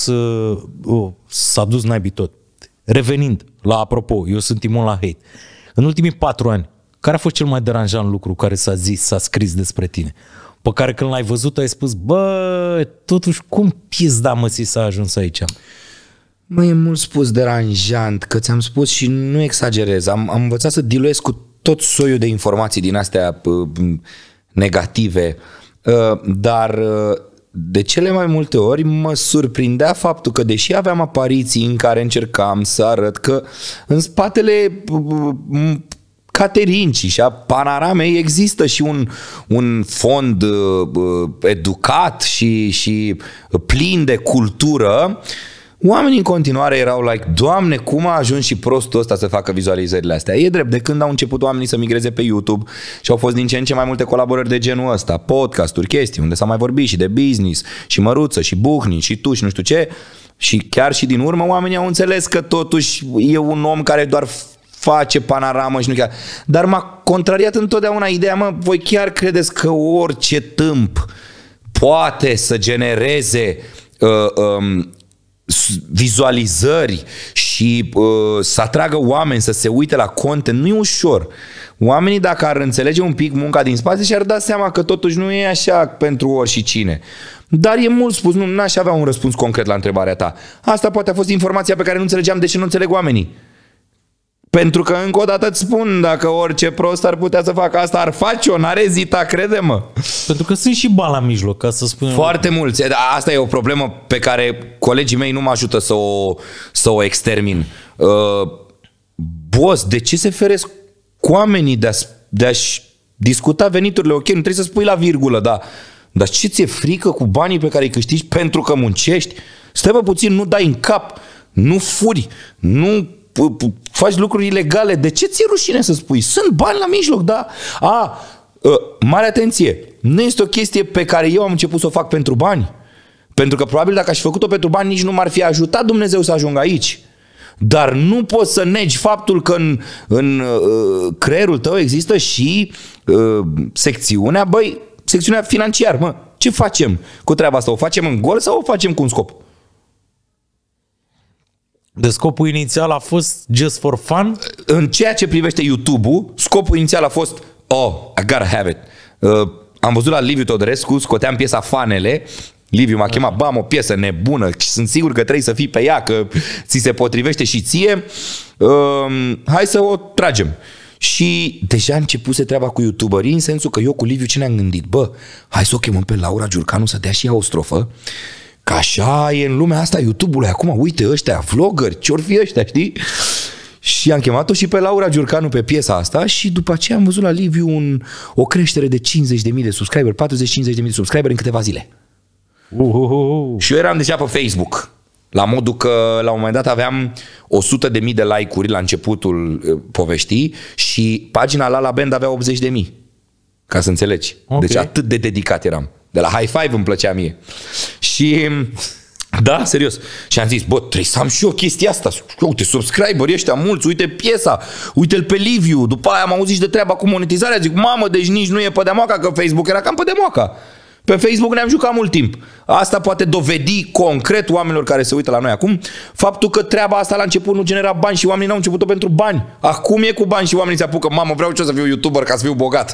s-a dus naibii tot. Revenind la apropo, eu sunt imun la hate. În ultimii 4 ani, care a fost cel mai deranjant lucru care s-a zis, s-a scris despre tine? Pe care când l-ai văzut ai spus, bă, totuși cum pizda mă s-a ajuns aici? Mă, e mult spus deranjant, că ți-am spus și nu exagerez. Am învățat să diluez cu tot soiul de informații din astea negative, dar de cele mai multe ori mă surprindea faptul că deși aveam apariții în care încercam să arăt că în spatele Caterincii și a Panoramei există și un fond educat și plin de cultură, oamenii în continuare erau like, Doamne, cum a ajuns și prostul ăsta să facă vizualizările astea? E drept, de când au început oamenii să migreze pe YouTube și au fost din ce în ce mai multe colaborări de genul ăsta, podcasturi, chestii, unde s-a mai vorbit și de business, și Măruță, și Buhni, și tu, și nu știu ce, și chiar și din urmă oamenii au înțeles că totuși e un om care doar face panoramă și nu chiar. Dar m-a contrariat întotdeauna ideea, mă, voi chiar credeți că orice tâmp poate să genereze vizualizări și să atragă oameni să se uite la content? Nu e ușor. Oamenii, dacă ar înțelege un pic munca din spate, și-ar da seama că totuși nu e așa pentru oricine. Dar e mult spus, nu n-aș avea un răspuns concret la întrebarea ta. Asta poate a fost informația pe care nu înțelegeam, de ce nu înțeleg oamenii. Pentru că, încă o dată îți spun, dacă orice prost ar putea să facă asta, ar face-o, n-ar ezita, crede-mă. Pentru că sunt și bani la mijloc, ca să spunem. Foarte mulți. Asta e o problemă pe care colegii mei nu mă ajută să o extermin. Boss, de ce se feresc cu oamenii de a-și discuta veniturile? Ok, nu trebuie să spui la virgulă, dar ce ți-e frică cu banii pe care îi câștigi pentru că muncești? Stai bă puțin, nu dai în cap, nu furi, nu faci lucruri ilegale. De ce ți-e rușine să spui? Sunt bani la mijloc, da? Mare atenție, nu este o chestie pe care eu am început să o fac pentru bani. Pentru că probabil dacă aș fi făcut-o pentru bani, nici nu m-ar fi ajutat Dumnezeu să ajung aici. Dar nu poți să negi faptul că în creierul tău există și secțiunea, secțiunea financiară. Mă, ce facem cu treaba asta? O facem în gol sau o facem cu un scop? De scopul inițial a fost just for fun? În ceea ce privește YouTube-ul, scopul inițial a fost I gotta have it. Am văzut la Liviu Todorescu, scoteam piesa Fanele. Liviu m-a chemat, bam, o piesă nebună și sunt sigur că trebuie să fii pe ea, că ți se potrivește și ție. Hai să o tragem. Și deja începuse treaba cu youtuberii, în sensul că eu cu Liviu ce ne-am gândit? Hai să o chemăm pe Laura Giurcanu să dea și ea o strofă. Că așa e în lumea asta YouTube-ului. Acum, uite ăștia, vloggeri, ce-or fi ăștia, știi? Și am chemat-o și pe Laura Giurcanu pe piesa asta și după aceea am văzut la Liviu o creștere de 50.000 de subscriberi, 40-50.000 de subscriberi în câteva zile. Și eu eram deja pe Facebook, la modul că la un moment dat aveam 100.000 de like-uri la începutul poveștii și pagina La Band avea 80.000. Ca să înțelegi. Okay. Deci atât de dedicat eram. De la High Five îmi plăcea mie. Și da, serios. Și am zis, trebuie să am și eu chestia asta. Uite, subscriberi ăștia mulți, uite piesa, uite-l pe Liviu. După aia am auzit și de treaba cu monetizarea. Zic, mamă, deci nici nu e pe de-amoaca, că Facebook era cam pe de-amoaca. Pe Facebook ne-am jucat mult timp. Asta poate dovedi concret oamenilor care se uită la noi acum faptul că treaba asta la început nu genera bani și oamenii n-au început-o pentru bani. Acum e cu bani și oamenii se apucă, mamă, vreau și eu să fiu YouTuber ca să fiu bogat.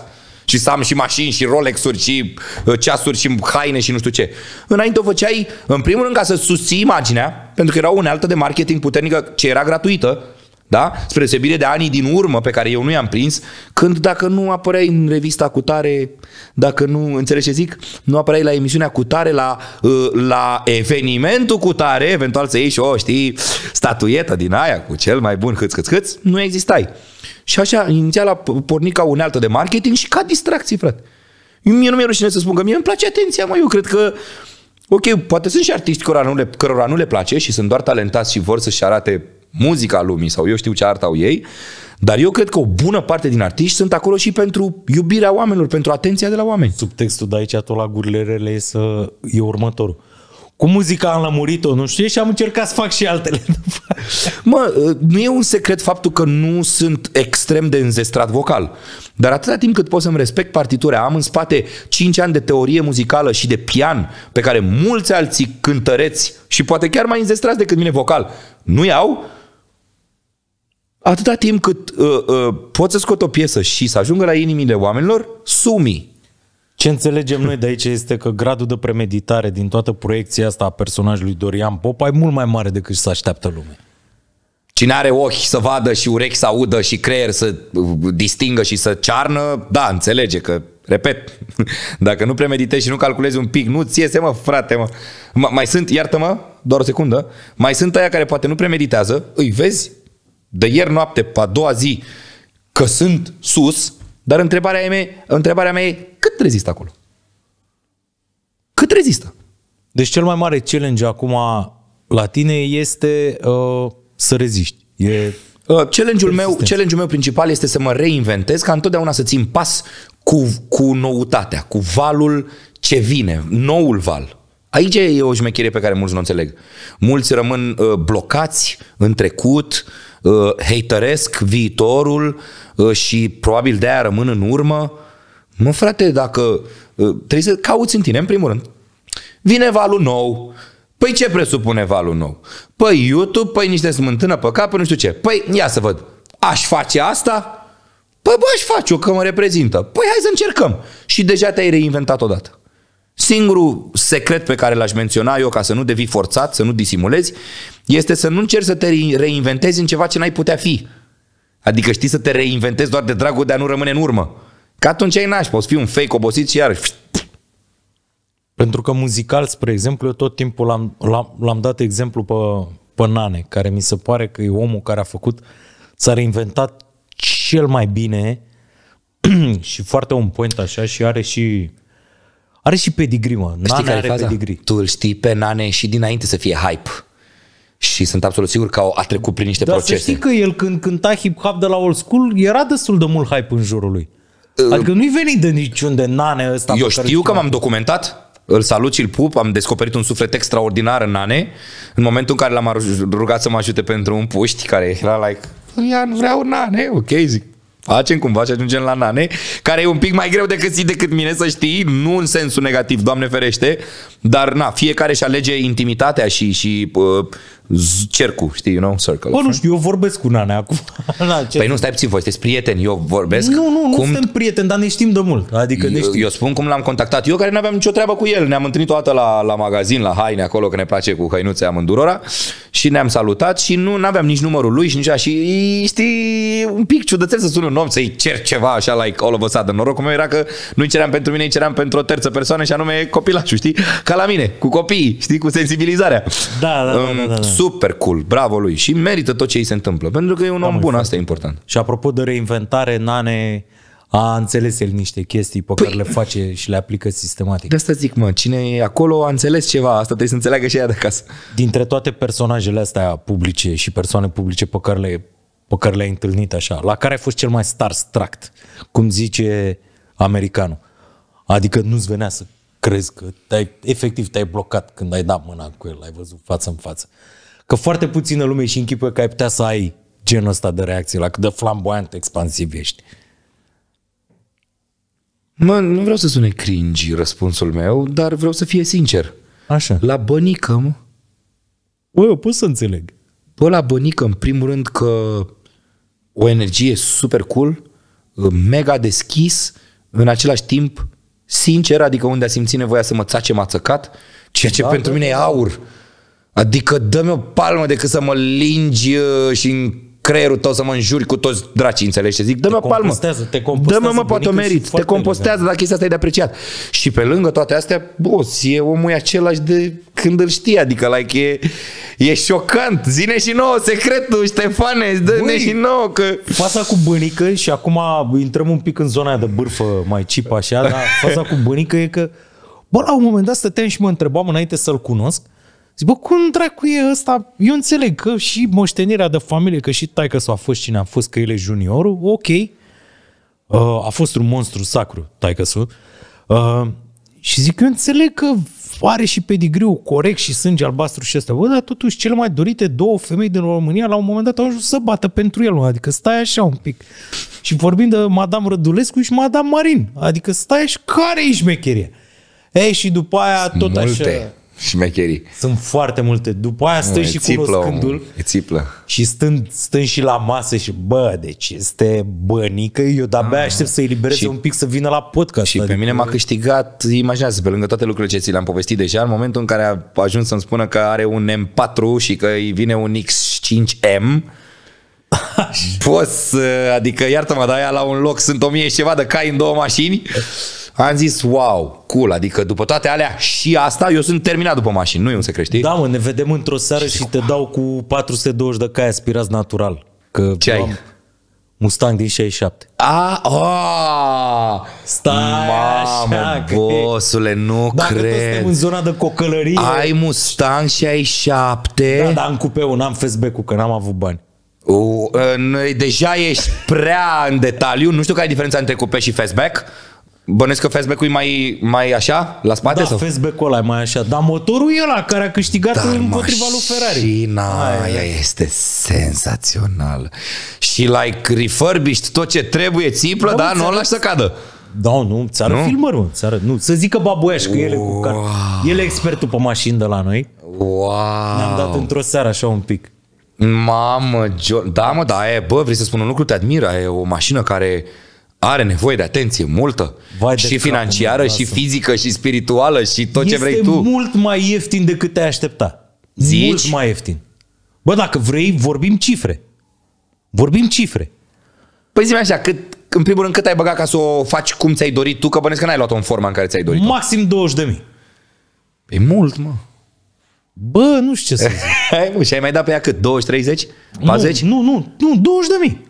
și să am și mașini și Rolex-uri și ceasuri și haine și nu știu ce. Înainte o făceai, în primul rând, ca să susții imaginea, pentru că era o unealtă de marketing puternică ce era gratuită, da? Spre deosebire de anii din urmă pe care eu nu i-am prins, când dacă nu apăreai în revista Cutare, dacă nu, înțelegi ce zic, nu apăreai la emisiunea Cutare, la evenimentul Cutare, eventual să iei și știi, statuietă din aia cu cel mai bun hâț, nu existai. Și așa, inițial a pornit ca unealtă de marketing și ca distracție, frate. Mie nu mi-e rușine să spun că mie îmi place atenția, mă, eu cred că ok, poate sunt și artiști cărora nu le place și sunt doar talentați și vor să-și arate muzica lumii sau eu știu ce artă au ei, dar eu cred că o bună parte din artiști sunt acolo și pentru iubirea oamenilor, pentru atenția de la oameni. Subtextul de aici tot la gurile rele e următorul. Cu muzica am lămurit-o, nu știu, și am încercat să fac și altele. Mă, nu e un secret faptul că nu sunt extrem de înzestrat vocal, dar atâta timp cât pot să-mi respect partitura, am în spate 5 ani de teorie muzicală și de pian pe care mulți alții cântăreți și poate chiar mai înzestrați decât mine vocal nu iau, atâta timp cât pot să scot o piesă și să ajungă la inimile oamenilor, sumi. Ce înțelegem noi de aici este că gradul de premeditare din toată proiecția asta a personajului Dorian Popa e mult mai mare decât să așteaptă lumea. Cine are ochi să vadă și urechi să audă și creier să distingă și să cearnă, da, înțelege că, repet, dacă nu premeditezi și nu calculezi un pic, nu-ți iese, mă, frate, mă. Mai sunt, iartă-mă, doar o secundă, mai sunt aia care poate nu premeditează, îi vezi de ieri noapte, pe a doua zi, că sunt sus, dar întrebarea mea e, cât rezistă acolo? Cât rezistă? Deci cel mai mare challenge acum la tine este să reziști. Challenge-ul meu principal este să mă reinventez, ca întotdeauna să țin pas cu noutatea, cu valul ce vine, noul val. Aici e o șmecherie pe care mulți nu o înțeleg. Mulți rămân blocați în trecut, hateresc viitorul și probabil de-aia rămân în urmă. Mă, frate, dacă trebuie să cauți în tine, în primul rând. Vine valul nou. Păi ce presupune valul nou? Păi YouTube, păi niște smântână pe cap, nu știu ce. Păi ia să văd. Aș face asta? Păi bă, aș face-o, că mă reprezintă. Păi hai să încercăm. Și deja te-ai reinventat odată. Singurul secret pe care l-aș menționa eu, ca să nu devii forțat, să nu disimulezi, este să nu încerci să te reinventezi în ceva ce n-ai putea fi. Adică știi, să te reinventezi doar de dragul de a nu rămâne în urmă. Că atunci ai naș, poți fi un fake obosit și iarăși. Pentru că muzical, spre exemplu, eu tot timpul l-am dat exemplu pe Nane, care mi se pare că e omul care s-a reinventat cel mai bine și foarte on point așa și are și pedigree, mă. Nane are pedigree. Tu îl știi pe Nane și dinainte să fie hype. Și sunt absolut sigur că a trecut prin niște procese. Dar să știi că el când cânta hip-hop de la old school era destul de mult hype în jurul lui. Adică nu-i venit de niciunde Nane ăsta. Eu știu că m-am documentat. Îl salut și îl pup, am descoperit un suflet extraordinar în Nane. În momentul în care l-am rugat să mă ajute pentru un puști care era like, nu vreau Nane, ok, zic. Facem cumva și ajungem la Nane, care e un pic mai greu decât mine, să știi, nu în sensul negativ, Doamne ferește, dar na, fiecare își alege intimitatea și cercul, știi, you know, circle. Bă, nu știu, eu vorbesc cu Nane acum. Păi nu, stai puțin, voi sunteți prieteni, eu vorbesc. Nu suntem prieteni, dar ne știm de mult. Adică eu spun cum l-am contactat eu, care nu aveam nicio treabă cu el. Ne-am întâlnit o dată la magazin, la haine, acolo, că ne place cu hăinuțe amândurora, și ne-am salutat și nu aveam nici numărul lui și nici așa. Și știi, un pic ciudățel să suni un om, să-i cer ceva așa, like all of a sudden. Norocul meu era că nu-i ceream pentru mine, îi ceream pentru o terță persoană și anume copilașul, știi? Ca la mine, cu copiii, știi, cu sensibilizarea. Da. Super cool, bravo lui și merită tot ce îi se întâmplă, pentru că e un om bun, asta e important. Și apropo de reinventare, Nane a înțeles el niște chestii pe care le face și le aplică sistematic. De asta zic, mă, cine e acolo a înțeles ceva, asta trebuie să înțeleagă și ea de acasă. Dintre toate personajele astea publice și persoane publice pe care le-ai întâlnit așa, la care ai fost cel mai starstruck, cum zice americanul? Adică nu-ți venea să crezi că efectiv te-ai blocat când ai dat mâna cu el, ai văzut față în față. Că foarte puțină lume și închipuie că ai putea să ai genul ăsta de reacție, la cât de flamboyant expansiv ești. Mă, nu vreau să sune cringe răspunsul meu, dar vreau să fie sincer. Așa. La Bănică, mă. Bă, eu pot să înțeleg. Bă, la Bănică, în primul rând că o energie super cool, mega deschis, în același timp sincer, adică unde a simțit nevoia să mă țace, m-a țăcat, ceea ce pentru mine e aur. Adică dă-mi o palmă decât să mă lingi și în creierul tău să mă înjuri cu toți dracii, înțelegi? Zic, dă-mi o palmă. Dă-mă, mă, poate o merit. Te compostează, dar chestia asta e de apreciat. Și pe lângă toate astea, boss, e omul același de când îl știi, adică like, e șocant. Zine și nouă secretul, Ștefane, dă-ne și nouă că... Faza cu bănică, și acum intrăm un pic în zona aia de bârfă mai chip așa, dar faza cu bănică e că, bă, la un moment dat stăteam și mă întrebam înainte să-l cunosc, zic, bă, cum dracu e ăsta? Eu înțeleg că și moștenirea de familie, că și taică-s a fost cine a fost, că el e juniorul, ok. A fost un monstru sacru, taică-s-ul. Și zic, eu înțeleg că are și pedigriul corect și sânge albastru și ăsta. Bă, dar totuși cele mai dorite două femei din România la un moment dat au ajuns să bată pentru el. Adică stai așa un pic. Și vorbim de Madame Rădulescu și Madame Marin. Adică stai așa, care e șmecheria? Ei, și după aia tot multe așa... șmecherii. Sunt foarte multe. După aia stând și cunoscându-l. E țiplă. Și stând și la masă și bă, deci este bănică. Eu de-abia aștept să elibereze un pic să vină la podcast. Și pe mine m-a câștigat, imaginează, pe lângă toate lucrurile ce ți le-am povestit deja, în momentul în care a ajuns să-mi spună că are un M4 și că îi vine un X5M, poți, adică iartă-mă, dar aia la un loc sunt 1000 și ceva de cai în 2 mașini. Am zis, wow, cool, adică după toate alea și asta, eu sunt terminat după mașini, nu e un secret, știi? Da, mă, ne vedem într-o seară și te dau cu 420 de cai aspirați natural. Că ce ai? Mustang din 67. Stai mamă, așa, bossule, nu dacă cred. Dacă tot suntem în zona de cocălărie... Ai Mustang 67? Da, dar am cupeu, n-am fastback-ul, că n-am avut bani. Deja ești prea în detaliu, nu știu care e diferența între cupe și fastback. Bănesc că fastback-ul e mai așa, la spate? Da, sau? fastback-ul ăla e mai așa, dar motorul e ăla care a câștigat împotriva lui Ferrari. Mașina aia este senzațională. Și like refurbished tot ce trebuie, țiplă, da, nu o lași să cadă. Da, nu, ți arăt filmărul, nu. Să zică Babuiaș că el e cu car. El e expertul pe mașini de la noi. Wow. Ne-am dat într-o seară așa un pic. Mamă, da, mă, da, bă, vrei să spun un lucru, te admir, e o mașină care are nevoie de atenție multă. Și financiară, și fizică, și spirituală, și tot ce vrei tu. Este mult mai ieftin decât te-ai aștepta. Zici? Mult mai ieftin. Bă, dacă vrei, vorbim cifre. Păi zi-mi așa, în primul rând cât ai băgat ca să o faci cum ți-ai dorit tu, că bănesc că n-ai luat-o în forma în care ți-ai dorit-o. Maxim 20.000. E mult, mă. Bă, nu știu ce să zic. Hai, mă, și ai mai dat pe ea cât? 20, 30? 40? Nu, 20.000. 20.000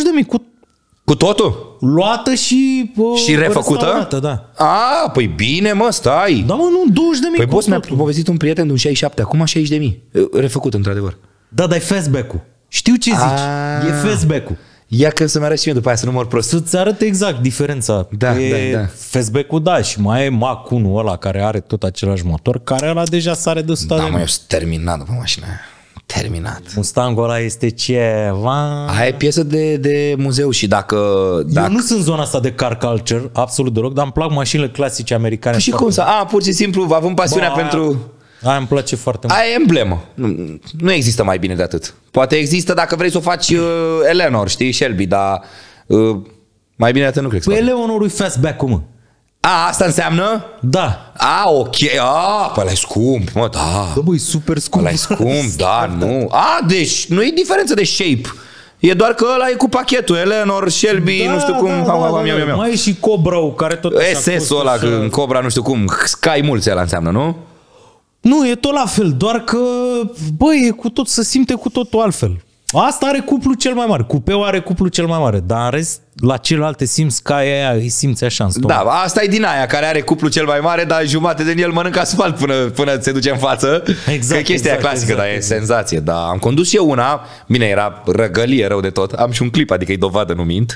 cu totul? Luată și refăcută? Da. A, păi bine, mă, stai. Da, mă, nu, 20.000. Păi boss, mi-a povestit un prieten de un 67, acum 60.000. Refăcut, într-adevăr. Da, dar e fastback-ul. Știu ce zici. E fastback-ul. Ia că să-mi arăți și mie după aia să nu mor prost. Să-ți arăt exact diferența. Da. Fastback-ul, da, și mai e Mach 1 ăla care are tot același motor, care ăla deja sare de 100 de mii. Da, mă, eu sunt terminat după mașina aia. Terminat. Mustangul ăla este ceva... Aia e piesă de muzeu și dacă... Eu nu sunt în zona asta de car culture, absolut deloc, dar îmi plac mașinile clasice americane. Și cum să... pur și simplu avem pasiunea pentru... Aia îmi place foarte mult. Aia e emblemă. Nu există mai bine de atât. Poate există dacă vrei să o faci Eleanor, știi, Shelby, dar mai bine de atât nu cred. Păi Eleanorul e fastback-ul, mă. Asta înseamnă? Da. Ok. Păi ăla e scump, mă, da. Da, bă, e super scump. Ăla e scump, da, nu. Deci nu e diferență de shape. E doar că ăla e cu pachetul, Eleanor, Shelby, nu știu cum. Mai e și Cobra-ul, care tot SS-ul ăla, în Cobra, nu știu cum. Sky mulți ăla înseamnă, nu? Nu, e tot la fel, doar că, bă, e cu tot, se simte cu totul altfel. Asta are cuplul cel mai mare, cupeul are cuplul cel mai mare, dar în rest, la celelalte simți ca aia, îi simți așa în stomac. Da, asta e din aia care are cuplul cel mai mare, dar jumate din el mănâncă asfalt până se duce în față. Exact, că chestia clasică, dar e senzație. Da, am condus și eu una, bine, era răgălie rău de tot, am și un clip, adică e dovadă, nu mint.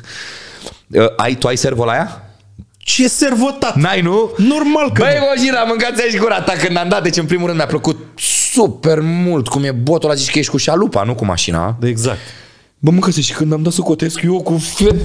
Tu ai servul la aia? Ce servotat? N-ai, nu? Normal că băi, Gojira, mâncați aici gura ta când am dat. Deci în primul rând mi-a plăcut super mult cum e botul ăla, zici că ești cu șalupa, nu cu mașina. Exact. Bă, mâncați și când am dat să cotesc eu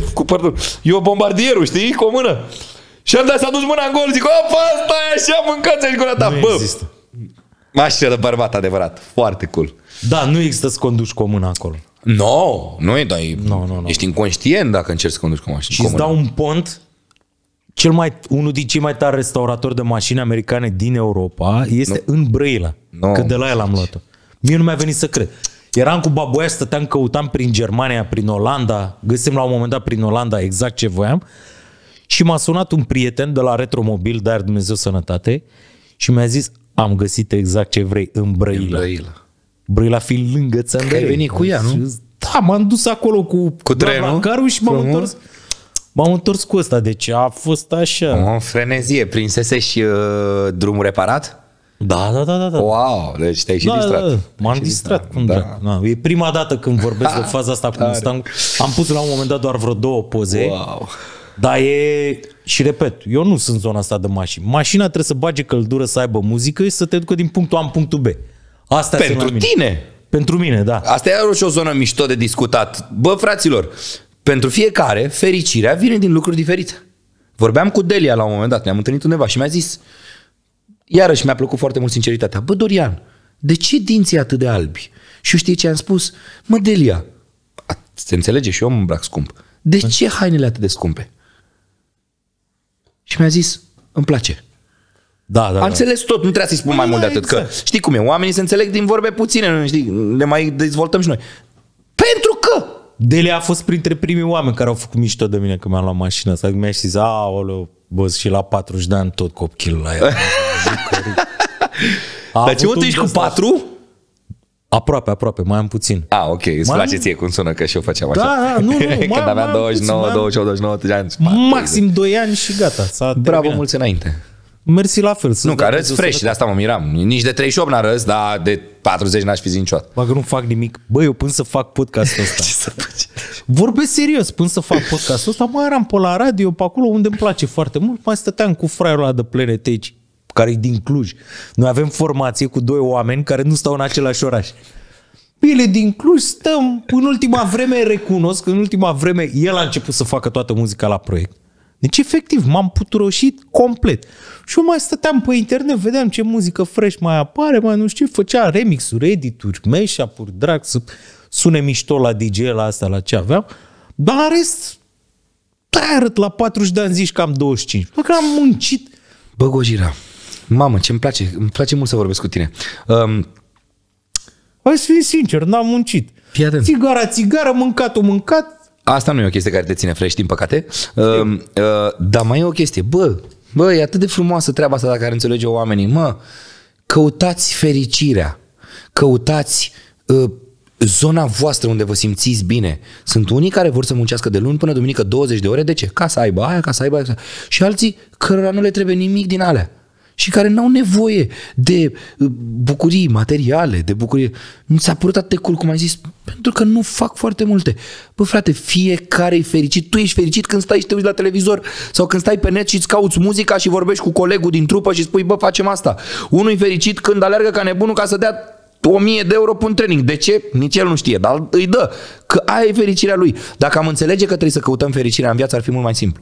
eu bombardierul, știi, cu o mână. Și am dat, s-a dus mâna în gol, zic, opa, stai așa, mâncați aici gura ta. Bă, mașină de bărbat adevărat, foarte cool. Da, nu există să conduci cu o mână acolo. Nu e, dar ești inconștient dacă încerci să conduci cu o mașină. Și îți dau un pont unul din cei mai tari restauratori de mașini americane din Europa este în Brăila. Că de la el am luat-o. Mie nu mi-a venit să cred. Eram cu baboia, stăteam, căutam prin Germania, prin Olanda, găsim la un moment dat prin Olanda exact ce voiam și m-a sunat un prieten de la Retromobil, dar Dumnezeu sănătate, și mi-a zis, am găsit exact ce vrei în Brăila. Brăila fiind lângă Țăndărei. Că ai venit cu ea, nu? Da, m-am dus acolo cu trenul, carul și m-am întors cu ăsta, deci a fost așa. O frenezie, prinsese și drumul reparat? Da. Wow, deci te-ai și distrat. Da. M-am distrat. Da. E prima dată când vorbesc de faza asta cu Mustang. Am pus la un moment dat doar vreo 2 poze. Wow. Dar e... Și repet, eu nu sunt zona asta de mașini. Mașina trebuie să bage căldură, să aibă muzică și să te ducă din punctul A în punctul B. Asta pentru tine. Pentru mine, da. Asta e și o zonă mișto de discutat. Bă, fraților, pentru fiecare, fericirea vine din lucruri diferite. Vorbeam cu Delia la un moment dat, ne-am întâlnit undeva și mi-a zis, iarăși mi-a plăcut foarte mult sinceritatea, bă, Dorian, de ce dinții atât de albi? Și eu știi ce am spus? Mă, Delia, se înțelege și eu mă îmbrac scump. De ce hainele atât de scumpe? Și mi-a zis, îmi place. Da. Am înțeles tot, nu trebuie să-i spun mai mult de atât. Că știi cum e, oamenii se înțeleg din vorbe puține, știi, le mai dezvoltăm și noi. Pentru că Delia a fost printre primii oameni care au făcut mișto de mine când mi-am luat mașina asta. Mi-a zis, aoleu, bă, și la 40 de ani tot copil la ea. Dar ce mă, tu ești cu 4? Aproape, mai am puțin. Ok, îți place ție cum sună că și eu făceam așa. Da, nu. Când aveam 29, 29 de ani. Maxim 2 ani și gata. Bravo, mulți înainte. Mersi la fel. Nu, că arăți fresh, de asta mă miram. Nici de 38 n-arăți, dar de 40 n-aș fi zis niciodată. Bă, că nu fac nimic. Bă, eu până să fac podcastul ăsta. Ce să faci? Vorbesc serios, până să fac podcastul ăsta, mai eram pe la radio, pe acolo unde îmi place foarte mult, mai stăteam cu fraierul ăla de Planet Age, care e din Cluj. Noi avem formație cu 2 oameni care nu stau în același oraș. Ele din Cluj stăm, în ultima vreme recunosc, în ultima vreme el a început să facă toată muzica la proiect. Deci, efectiv, m-am puturoșit complet. Și eu mai stăteam pe internet, vedeam ce muzică fresh mai apare, mai nu știu, făcea remixuri, edituri, mashup-uri, drag, să sune mișto la DJ, la asta, la ce aveam. Dar în rest, arăt la 40 de ani zici că am 25. Bă, că am muncit. Bă, Gojira, mamă, ce îmi place mult să vorbesc cu tine. Hai să fii sincer, n-am muncit. Fii atent. Țigară, mâncat. Asta nu e o chestie care te ține fresh, din păcate. Dar mai e o chestie. Bă, e atât de frumoasă treaba asta dacă ar înțelege oamenii. Mă, căutați fericirea. Căutați zona voastră unde vă simțiți bine. Sunt unii care vor să muncească de luni până duminică 20 de ore. De ce? Ca să aibă aia, ca să aibă aia. Și alții cărora nu le trebuie nimic din alea. Și care n-au nevoie de bucurii materiale, de bucurii. Mi s-a părut atât de cool, cum ai zis, pentru că nu fac foarte multe. Bă, frate, fiecare e fericit. Tu ești fericit când stai și te uiți la televizor sau când stai pe net și îți cauți muzica și vorbești cu colegul din trupă și spui, bă, facem asta. Unul e fericit când alergă ca nebunul ca să dea 1000 de euro pe un training. De ce? Nici el nu știe, dar îi dă. Că aia e fericirea lui. Dacă am înțelege că trebuie să căutăm fericirea în viață, ar fi mult mai simplu.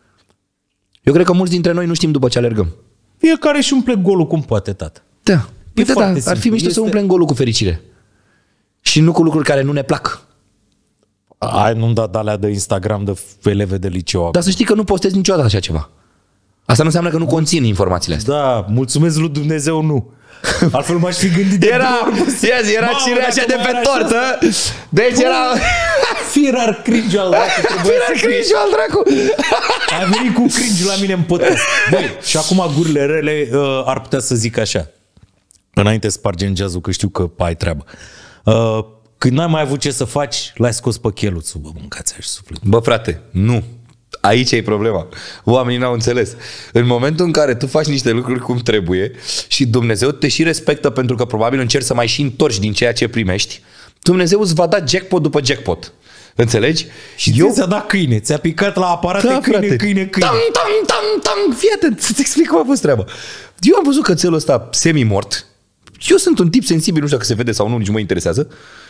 Eu cred că mulți dintre noi nu știm după ce alergăm. Fiecare își umple golul cum poate, tată. Da. Ar fi mișto să umplem golul cu fericire. Și nu cu lucruri care nu ne plac. Ai nu-mi dat alea de Instagram de eleve de liceu. Dar să știi că nu postezi niciodată așa ceva. Asta nu înseamnă că nu conțin informațiile astea. Da, mulțumesc lui Dumnezeu, nu. Altfel m-aș fi gândit de era cireașa așa de pe tortă. Deci era Firar cringe al dracu. A venit cu cringe la mine în podcast. Băi, și acum gurile rele ar putea să zic așa. Înainte spargem jazz-ul, că știu că ai treabă. Când n-ai mai avut ce să faci, l-ai scos pe cheluțul. Bă, mâncați-a și suflet. Bă, frate, nu. Aici e problema. Oamenii n-au înțeles. În momentul în care tu faci niște lucruri cum trebuie și Dumnezeu te și respectă pentru că probabil încerci să mai și întorci din ceea ce primești, Dumnezeu îți va da jackpot după jackpot. Înțelegi? Și ți-a dat câine. Ți-a picat la aparate, da, câine. Tang. Fii atent, să-ți explic cum a fost treaba. Eu am văzut cățelul ăsta semi-mort. Eu sunt un tip sensibil, nu știu dacă se vede sau nu, nici mă interesează.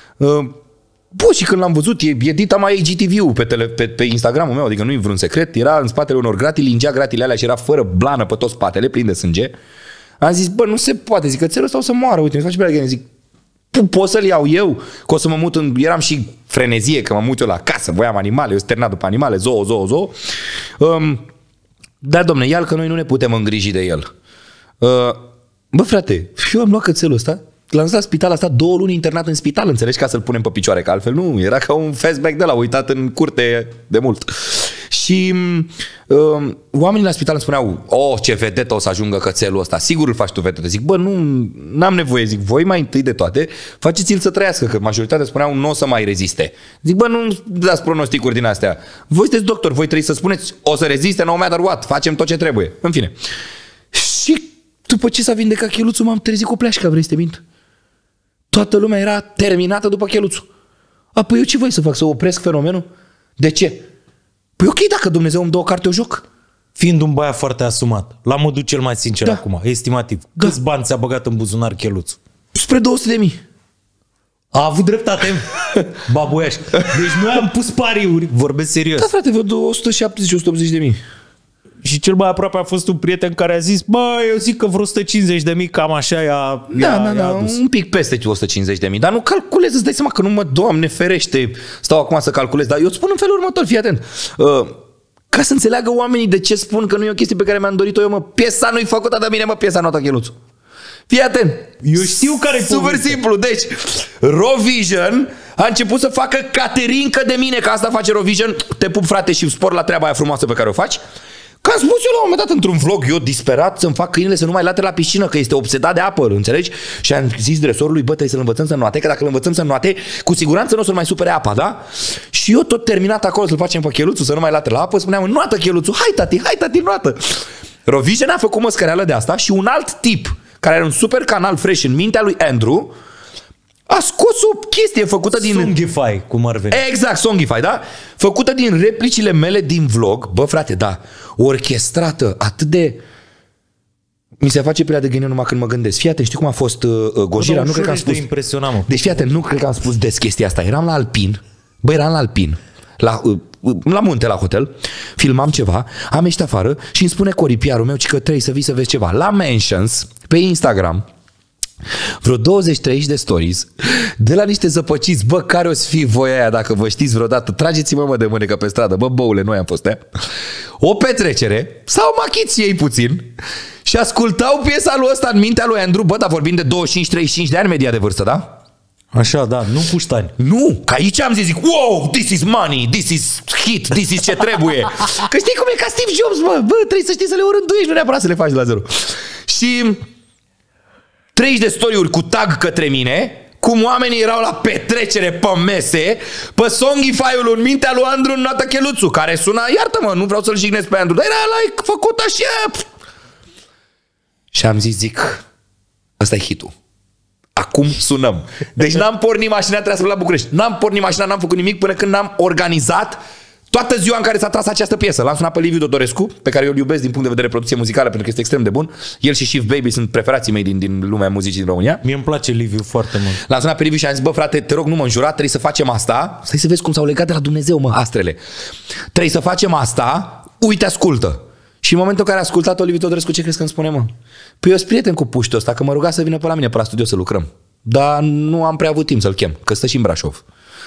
Bă, și când l-am văzut, edita mai IGTV-ul pe Instagram-ul meu, adică nu-i vreun secret, era în spatele unor gratii, lingea gratile alea și era fără blană pe tot spatele, plin de sânge. Am zis, bă, nu se poate, zic, cățelul ăsta o să moară, uite, mi face pe zic, pot să-l iau eu, că o să mă mut eram și frenezie, că mă mut eu la casă, voiam animale, eu sternat după animale, zoo. Da, domne, ia că noi nu ne putem îngriji de el. Bă, frate, eu am luat cățelul ăsta, l-am zis la spital, a stat 2 luni internat în spital, înțelegi, ca să-l punem pe picioare, că altfel nu, era ca un fastback de la uitat în curte de mult. Și oamenii la spital îmi spuneau, ce vedetă o să ajungă cățelul ăsta, sigur îl faci tu vedetă. Zic, bă, n-am nevoie, zic, voi mai întâi de toate faceți-l să trăiască, că majoritatea spuneau nu o să mai reziste. Zic, bă, nu dați pronosticuri din astea. Voi sunteți doctor, voi trebuie să spuneți, o să reziste, no matter what, facem tot ce trebuie. În fine. Și după ce s-a vindecat cheluțul, m-am trezit cu pleașca, vrei să te mint? Toată lumea era terminată după cheluțul. Apoi eu ce voi să fac, să opresc fenomenul? De ce? Păi ok, dacă Dumnezeu îmi dă o carte, o joc. Fiind un băiat foarte asumat, la modul cel mai sincer acum, estimativ, câți bani ți-a băgat în buzunar cheluțul? Spre 200.000. A avut dreptate, babuiaș. Deci noi am pus pariuri, vorbesc serios. Da, frate, vreo 170-180.000. Și cel mai aproape a fost un prieten care a zis, bă, eu zic că vreo 150.000, cam așa i-a adus. Un pic peste 150.000, dar nu calculez, îți dai seama că nu mă, Doamne ferește, stau acum să calculez, dar eu îți spun în felul următor, fii atent. Ca să înțeleagă oamenii de ce spun că nu e o chestie pe care mi-am dorit-o eu, mă, piesa nu-i făcută de mine, mă, piesa notă cheluțul. Fii atent. Eu știu care e super simplu, deci Rovision a început să facă caterincă de mine, că asta face Rovision, te pup, frate, și spor la treaba aia frumoasă pe care o faci. Că am spus eu la un moment dat într-un vlog, eu disperat să-mi fac câinele să nu mai late la piscină, că este obsedat de apă, înțelegi? Și am zis dresorului, bă, trebuie să-l învățăm să înoate, că dacă îl învățăm să înoate, cu siguranță nu o să-l mai supere apa, da? Și eu tot terminat acolo să-l facem pe cheluțul, să nu mai late la apă, spuneam, înoată cheluțul, hai tati, înoată. Rovision a făcut măscăreală de asta și un alt tip, care are un super canal fresh în mintea lui Andrew, a scos o chestie făcută din... Songify, cum ar veni. Exact, Songify, da? Făcută din replicile mele din vlog. Bă, frate, da, orchestrată, atât de... Mi se face pielea de găină numai când mă gândesc. Fii atent, știi cum a fost Gojira? Nu cred că am spus... Deci fii atent, nu cred că am spus des chestia asta. Eram la Alpin, la munte, la hotel, filmam ceva, am ieșit afară și îmi spune coripiarul meu că trebuie să vii să vezi ceva. La mentions, pe Instagram, vreo 20-30 de stories de la niște zăpăciți, bă, care o să fie voi aia dacă vă știți vreodată, trageți-mă, mă, de mânecă pe stradă, bă, băule, noi am fost aia. O petrecere, s-au machiți ei puțin și ascultau piesa lui ăsta în mintea lui Andrew, bă, dar vorbim de 25-35 de ani media de vârstă, da? Așa, da, nu puștani. Nu, că aici am zis, wow, this is money, this is hit, this is ce trebuie. Că știi cum e ca Steve Jobs, bă, trebuie să știi să le orânduiești, nu neapărat să le faci de la zero. Și 30 de story-uri cu tag către mine, cum oamenii erau la petrecere pe mese, pe Songify-ul în mintea lui Andrew Noată Cheluțu, care suna, iartă-mă, nu vreau să-l jignesc pe Andrew, dar era like făcut așa. Și am zis, zic, ăsta e hitul. Acum sunăm. Deci n-am pornit mașina, trebuia să la București. N-am pornit mașina, n-am făcut nimic până când n-am organizat toată ziua în care s-a tras această piesă. L-am sunat pe Liviu Dodorescu, pe care eu îl iubesc din punct de vedere producție muzicală, pentru că este extrem de bun. El și Shift Baby sunt preferații mei din lumea muzicii din România. Mie îmi place Liviu foarte mult. L-am sunat pe Liviu și am zis, bă, frate, te rog, nu mă înjura, trebuie să facem asta. Stai să vezi cum s-au legat de la Dumnezeu, mă, astrele. Trebuie să facem asta, uite, ascultă. Și în momentul în care a ascultat-o Liviu Dodorescu, ce crezi că îmi spune, mă? Păi eu sunt prieten cu puștul ăsta, că mă ruga să vină pe la mine pe la studio să lucrăm. Dar nu am prea avut timp să-l chem, că stă și în Brașov.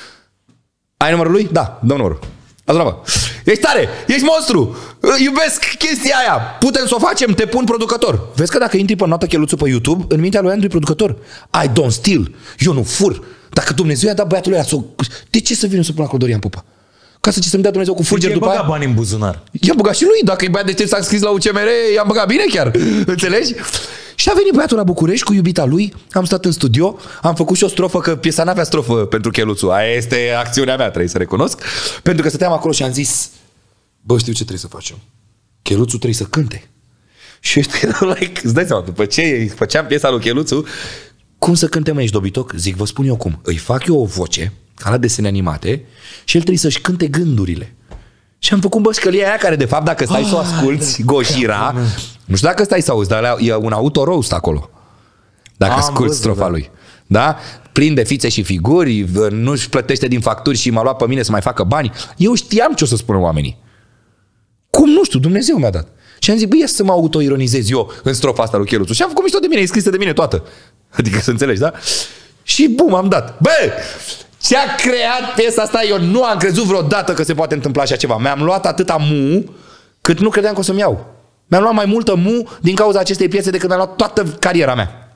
Ai numărul lui? Da, dă numărul. Azunavă. Ești tare, ești monstru, iubesc chestia aia, putem să o facem, te pun producător. Vezi că dacă intri pe Noată Cheluțu pe YouTube, în mintea lui Andrew e producător. I don't steal, eu nu fur. Dacă Dumnezeu i-a dat băiatului ăla, de ce să vină să pun acolo Dorian Popa? Ca să ce să-mi dea Dumnezeu cu fulger după aia? bani în buzunar. I-a băgat și lui, dacă e băiat de ce s-a scris la UCMR, i-a băgat bine chiar, înțelegi? Și a venit băiatul la București cu iubita lui, am stat în studio, am făcut și o strofă, că piesa n-avea strofă pentru Cheluțu. Aia este acțiunea mea, trebuie să recunosc. Pentru că stăteam acolo și am zis, bă, știu ce trebuie să facem. Cheluțu trebuie să cânte. Și ăștia erau like, îți dai seama, după ce făceam piesa lui Cheluțu, cum să cânte, mă, ești dobitoc? Zic, vă spun eu cum. Îi fac eu o voce, ca la desene animate, și el trebuie să-și cânte gândurile. Și am făcut bășcălia aia care, de fapt, dacă stai să o asculti, Gojira, nu știu dacă stai să auzi, dar e un auto-roast acolo. Dacă asculti strofa lui. Da? Plin de fițe și figuri, nu-și plătește din facturi și m-a luat pe mine să mai facă bani. Eu știam ce o să spună oamenii. Cum? Nu știu, Dumnezeu mi-a dat. Și am zis, băi, ia să mă autoironizez eu în strofa asta lui Cheluțu. Și am făcut mișto de mine, e scrisă de mine toată. Adică să înțelegi, da? Și bum, am dat. Bă! Ce-a creat piesa asta, eu nu am crezut vreodată că se poate întâmpla așa ceva. Mi-am luat atâta mu cât nu credeam că o să-mi iau. Mi-am luat mai multă mu din cauza acestei piese decât mi-am luat toată cariera mea.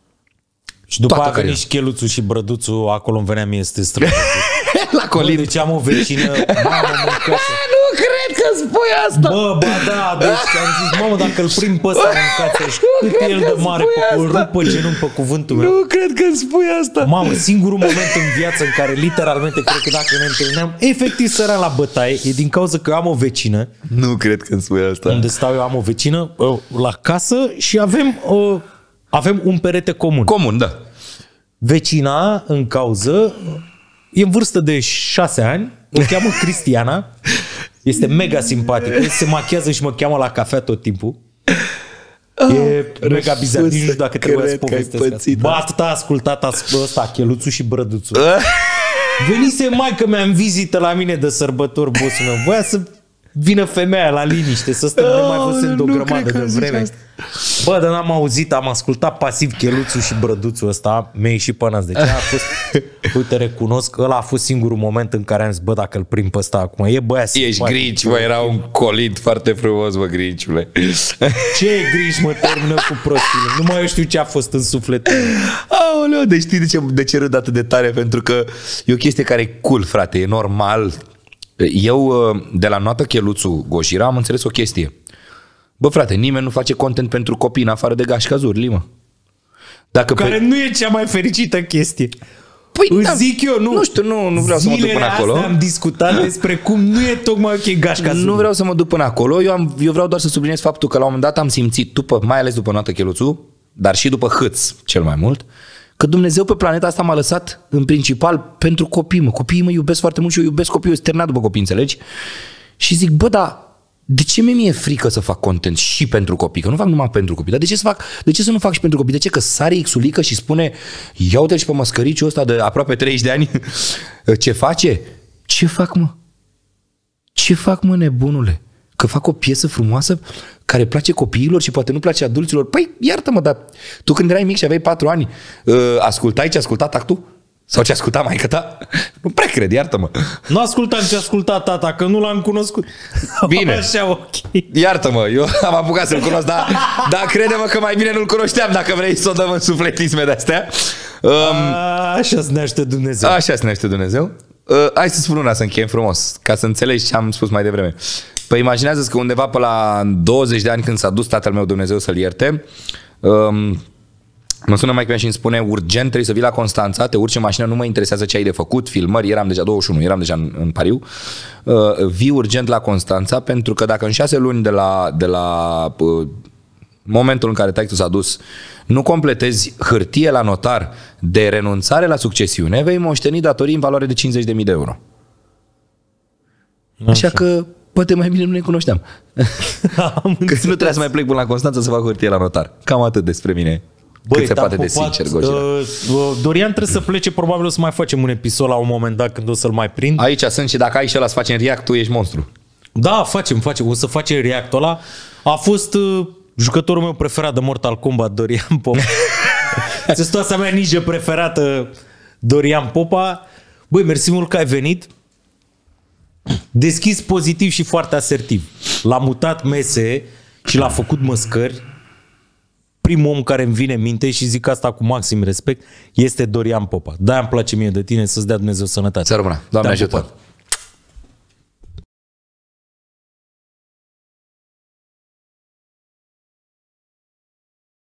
Și după Toată aia cariera. nici Cheluțul și Brăduțul, acolo îmi venea mie să te strâng. La Colin. Deci am o vecină, mamă, mâncați. Nu cred că spui asta. Bă, ba da, deci am zis, mamă, dacă îl prind pe ăsta, mâncați și cât e el de mare, îl rup pe genunchi pe cuvântul meu. Nu cred că îmi spui asta. Mamă, singurul moment în viață în care literalmente cred că dacă ne întâlneam, efectiv săream la bătaie, e din cauza că eu am o vecină, Nu cred că îmi spui asta. unde stau eu am o vecină la casă și avem un perete comun. Comun, da. Vecina în cauză e în vârstă de 6 ani, o cheamă Cristiana, este mega simpatică, se machează și mă cheamă la cafea tot timpul. E mega bizar, nici nu știu dacă trebuie să povestesc asta. Bă, atât a ascultat ăsta, Cheluțul și Brăduțul. Venise maică mea în vizită la mine de sărbători, bossul meu. Voia să vină femeia la liniște, să stăm, nu mai văzusem de o grămadă de vreme. Bă, dar n-am auzit, am ascultat pasiv Cheluțul și Brăduțul ăsta, mi-a ieșit pe nas. Deci a fost, uite, recunosc că ăla a fost singurul moment în care am zis, bă, dacă îl prind pe ăsta acum, e băiat Ești Grinch, bă, era un colid foarte frumos, bă, Grinchule. Ce e Grinch, mă, termină cu prostile. Nu mai știu ce a fost în sufletul meu. Aoleu, deci știi de ce râd atât de tare? Pentru că e o chestie care e cool, frate, e normal. Eu, de la Noată Cheluțu Gojira, am înțeles o chestie. Bă, frate, nimeni nu face content pentru copii în afară de Gașca Zurli, mă. Dacă Care nu e cea mai fericită chestie. Păi, Îți zic eu, nu. Nu știu, nu vreau să mă duc până acolo. Zilele astea am discutat despre cum nu e tocmai ok Gașca Zurli. Nu vreau să mă duc până acolo. Eu vreau doar să subliniez faptul că la un moment dat am simțit, mai ales după Noată Cheluțu, dar și după Hâț cel mai mult, că Dumnezeu pe planeta asta m-a lăsat în principal pentru copii, mă. Copiii mă iubesc foarte mult și eu iubesc copiii, eu sunt terminat după copii, înțelegi? Și zic, bă, dar de ce mi-e frică să fac content și pentru copii? Că nu fac numai pentru copii, dar de ce să nu fac și pentru copii? De ce? Că sare Xulică și spune, ia uite și pe măscăriciul ăsta de aproape 30 de ani, ce face? Ce fac, mă? Ce fac, mă, nebunule? Că fac o piesă frumoasă care place copiilor și poate nu place adulților. Păi, iartă-mă, dar tu când erai mic și aveai 4 ani, ascultai ce asculta tactul? Sau ce asculta maică ta? Nu prea cred, iartă-mă. Nu ascultam ce asculta tata, că nu l-am cunoscut. Bine. Așa, ok. Iartă-mă, eu am apucat să-l cunosc, dar crede-mă că mai bine nu-l cunoșteam dacă vrei să o dăm în sufletisme de-astea. Așa se naște Dumnezeu. Așa se naște Dumnezeu. Hai să spun una, să încheiem frumos, ca să înțelegi ce am spus mai devreme. Păi imaginează-ți că undeva pe la 20 de ani, când s-a dus tatăl meu, Dumnezeu să-l ierte, mă sună maică mea și îmi spune, urgent trebuie să vii la Constanța, te urci în mașină, nu mă interesează ce ai de făcut, filmări, eram deja 21, eram deja în pariu, vii urgent la Constanța, pentru că dacă în 6 luni de la momentul în care taică s-a dus, nu completezi hârtie la notar de renunțare la succesiune, vei moșteni datorii în valoare de 50.000 de euro. Așa că poate mai bine nu ne cunoșteam. Că nu trebuia să mai plec până la Constanța să fac hârtie la notar. Cam atât despre mine. Băi, cât se poate de sincer, Gojira. Dorian trebuie să plece, probabil o să mai facem un episod la un moment dat când o să-l mai prind. Aici sunt și dacă ai și ăla să facem react, tu ești monstru. Da, facem. O să facem reactul ăla. A fost jucătorul meu preferat de Mortal Kombat, Dorian Popa. Testoasa mea ninja preferată, Dorian Popa. Băi, mersi mult că ai venit. Deschis, pozitiv și foarte asertiv. L-a mutat mese și l-a făcut măscări. Primul om care îmi vine în minte și zic asta cu maxim respect este Dorian Popa. De-aia îmi place mie de tine, să-ți dea Dumnezeu sănătate. Să rămână. Doamne ajută.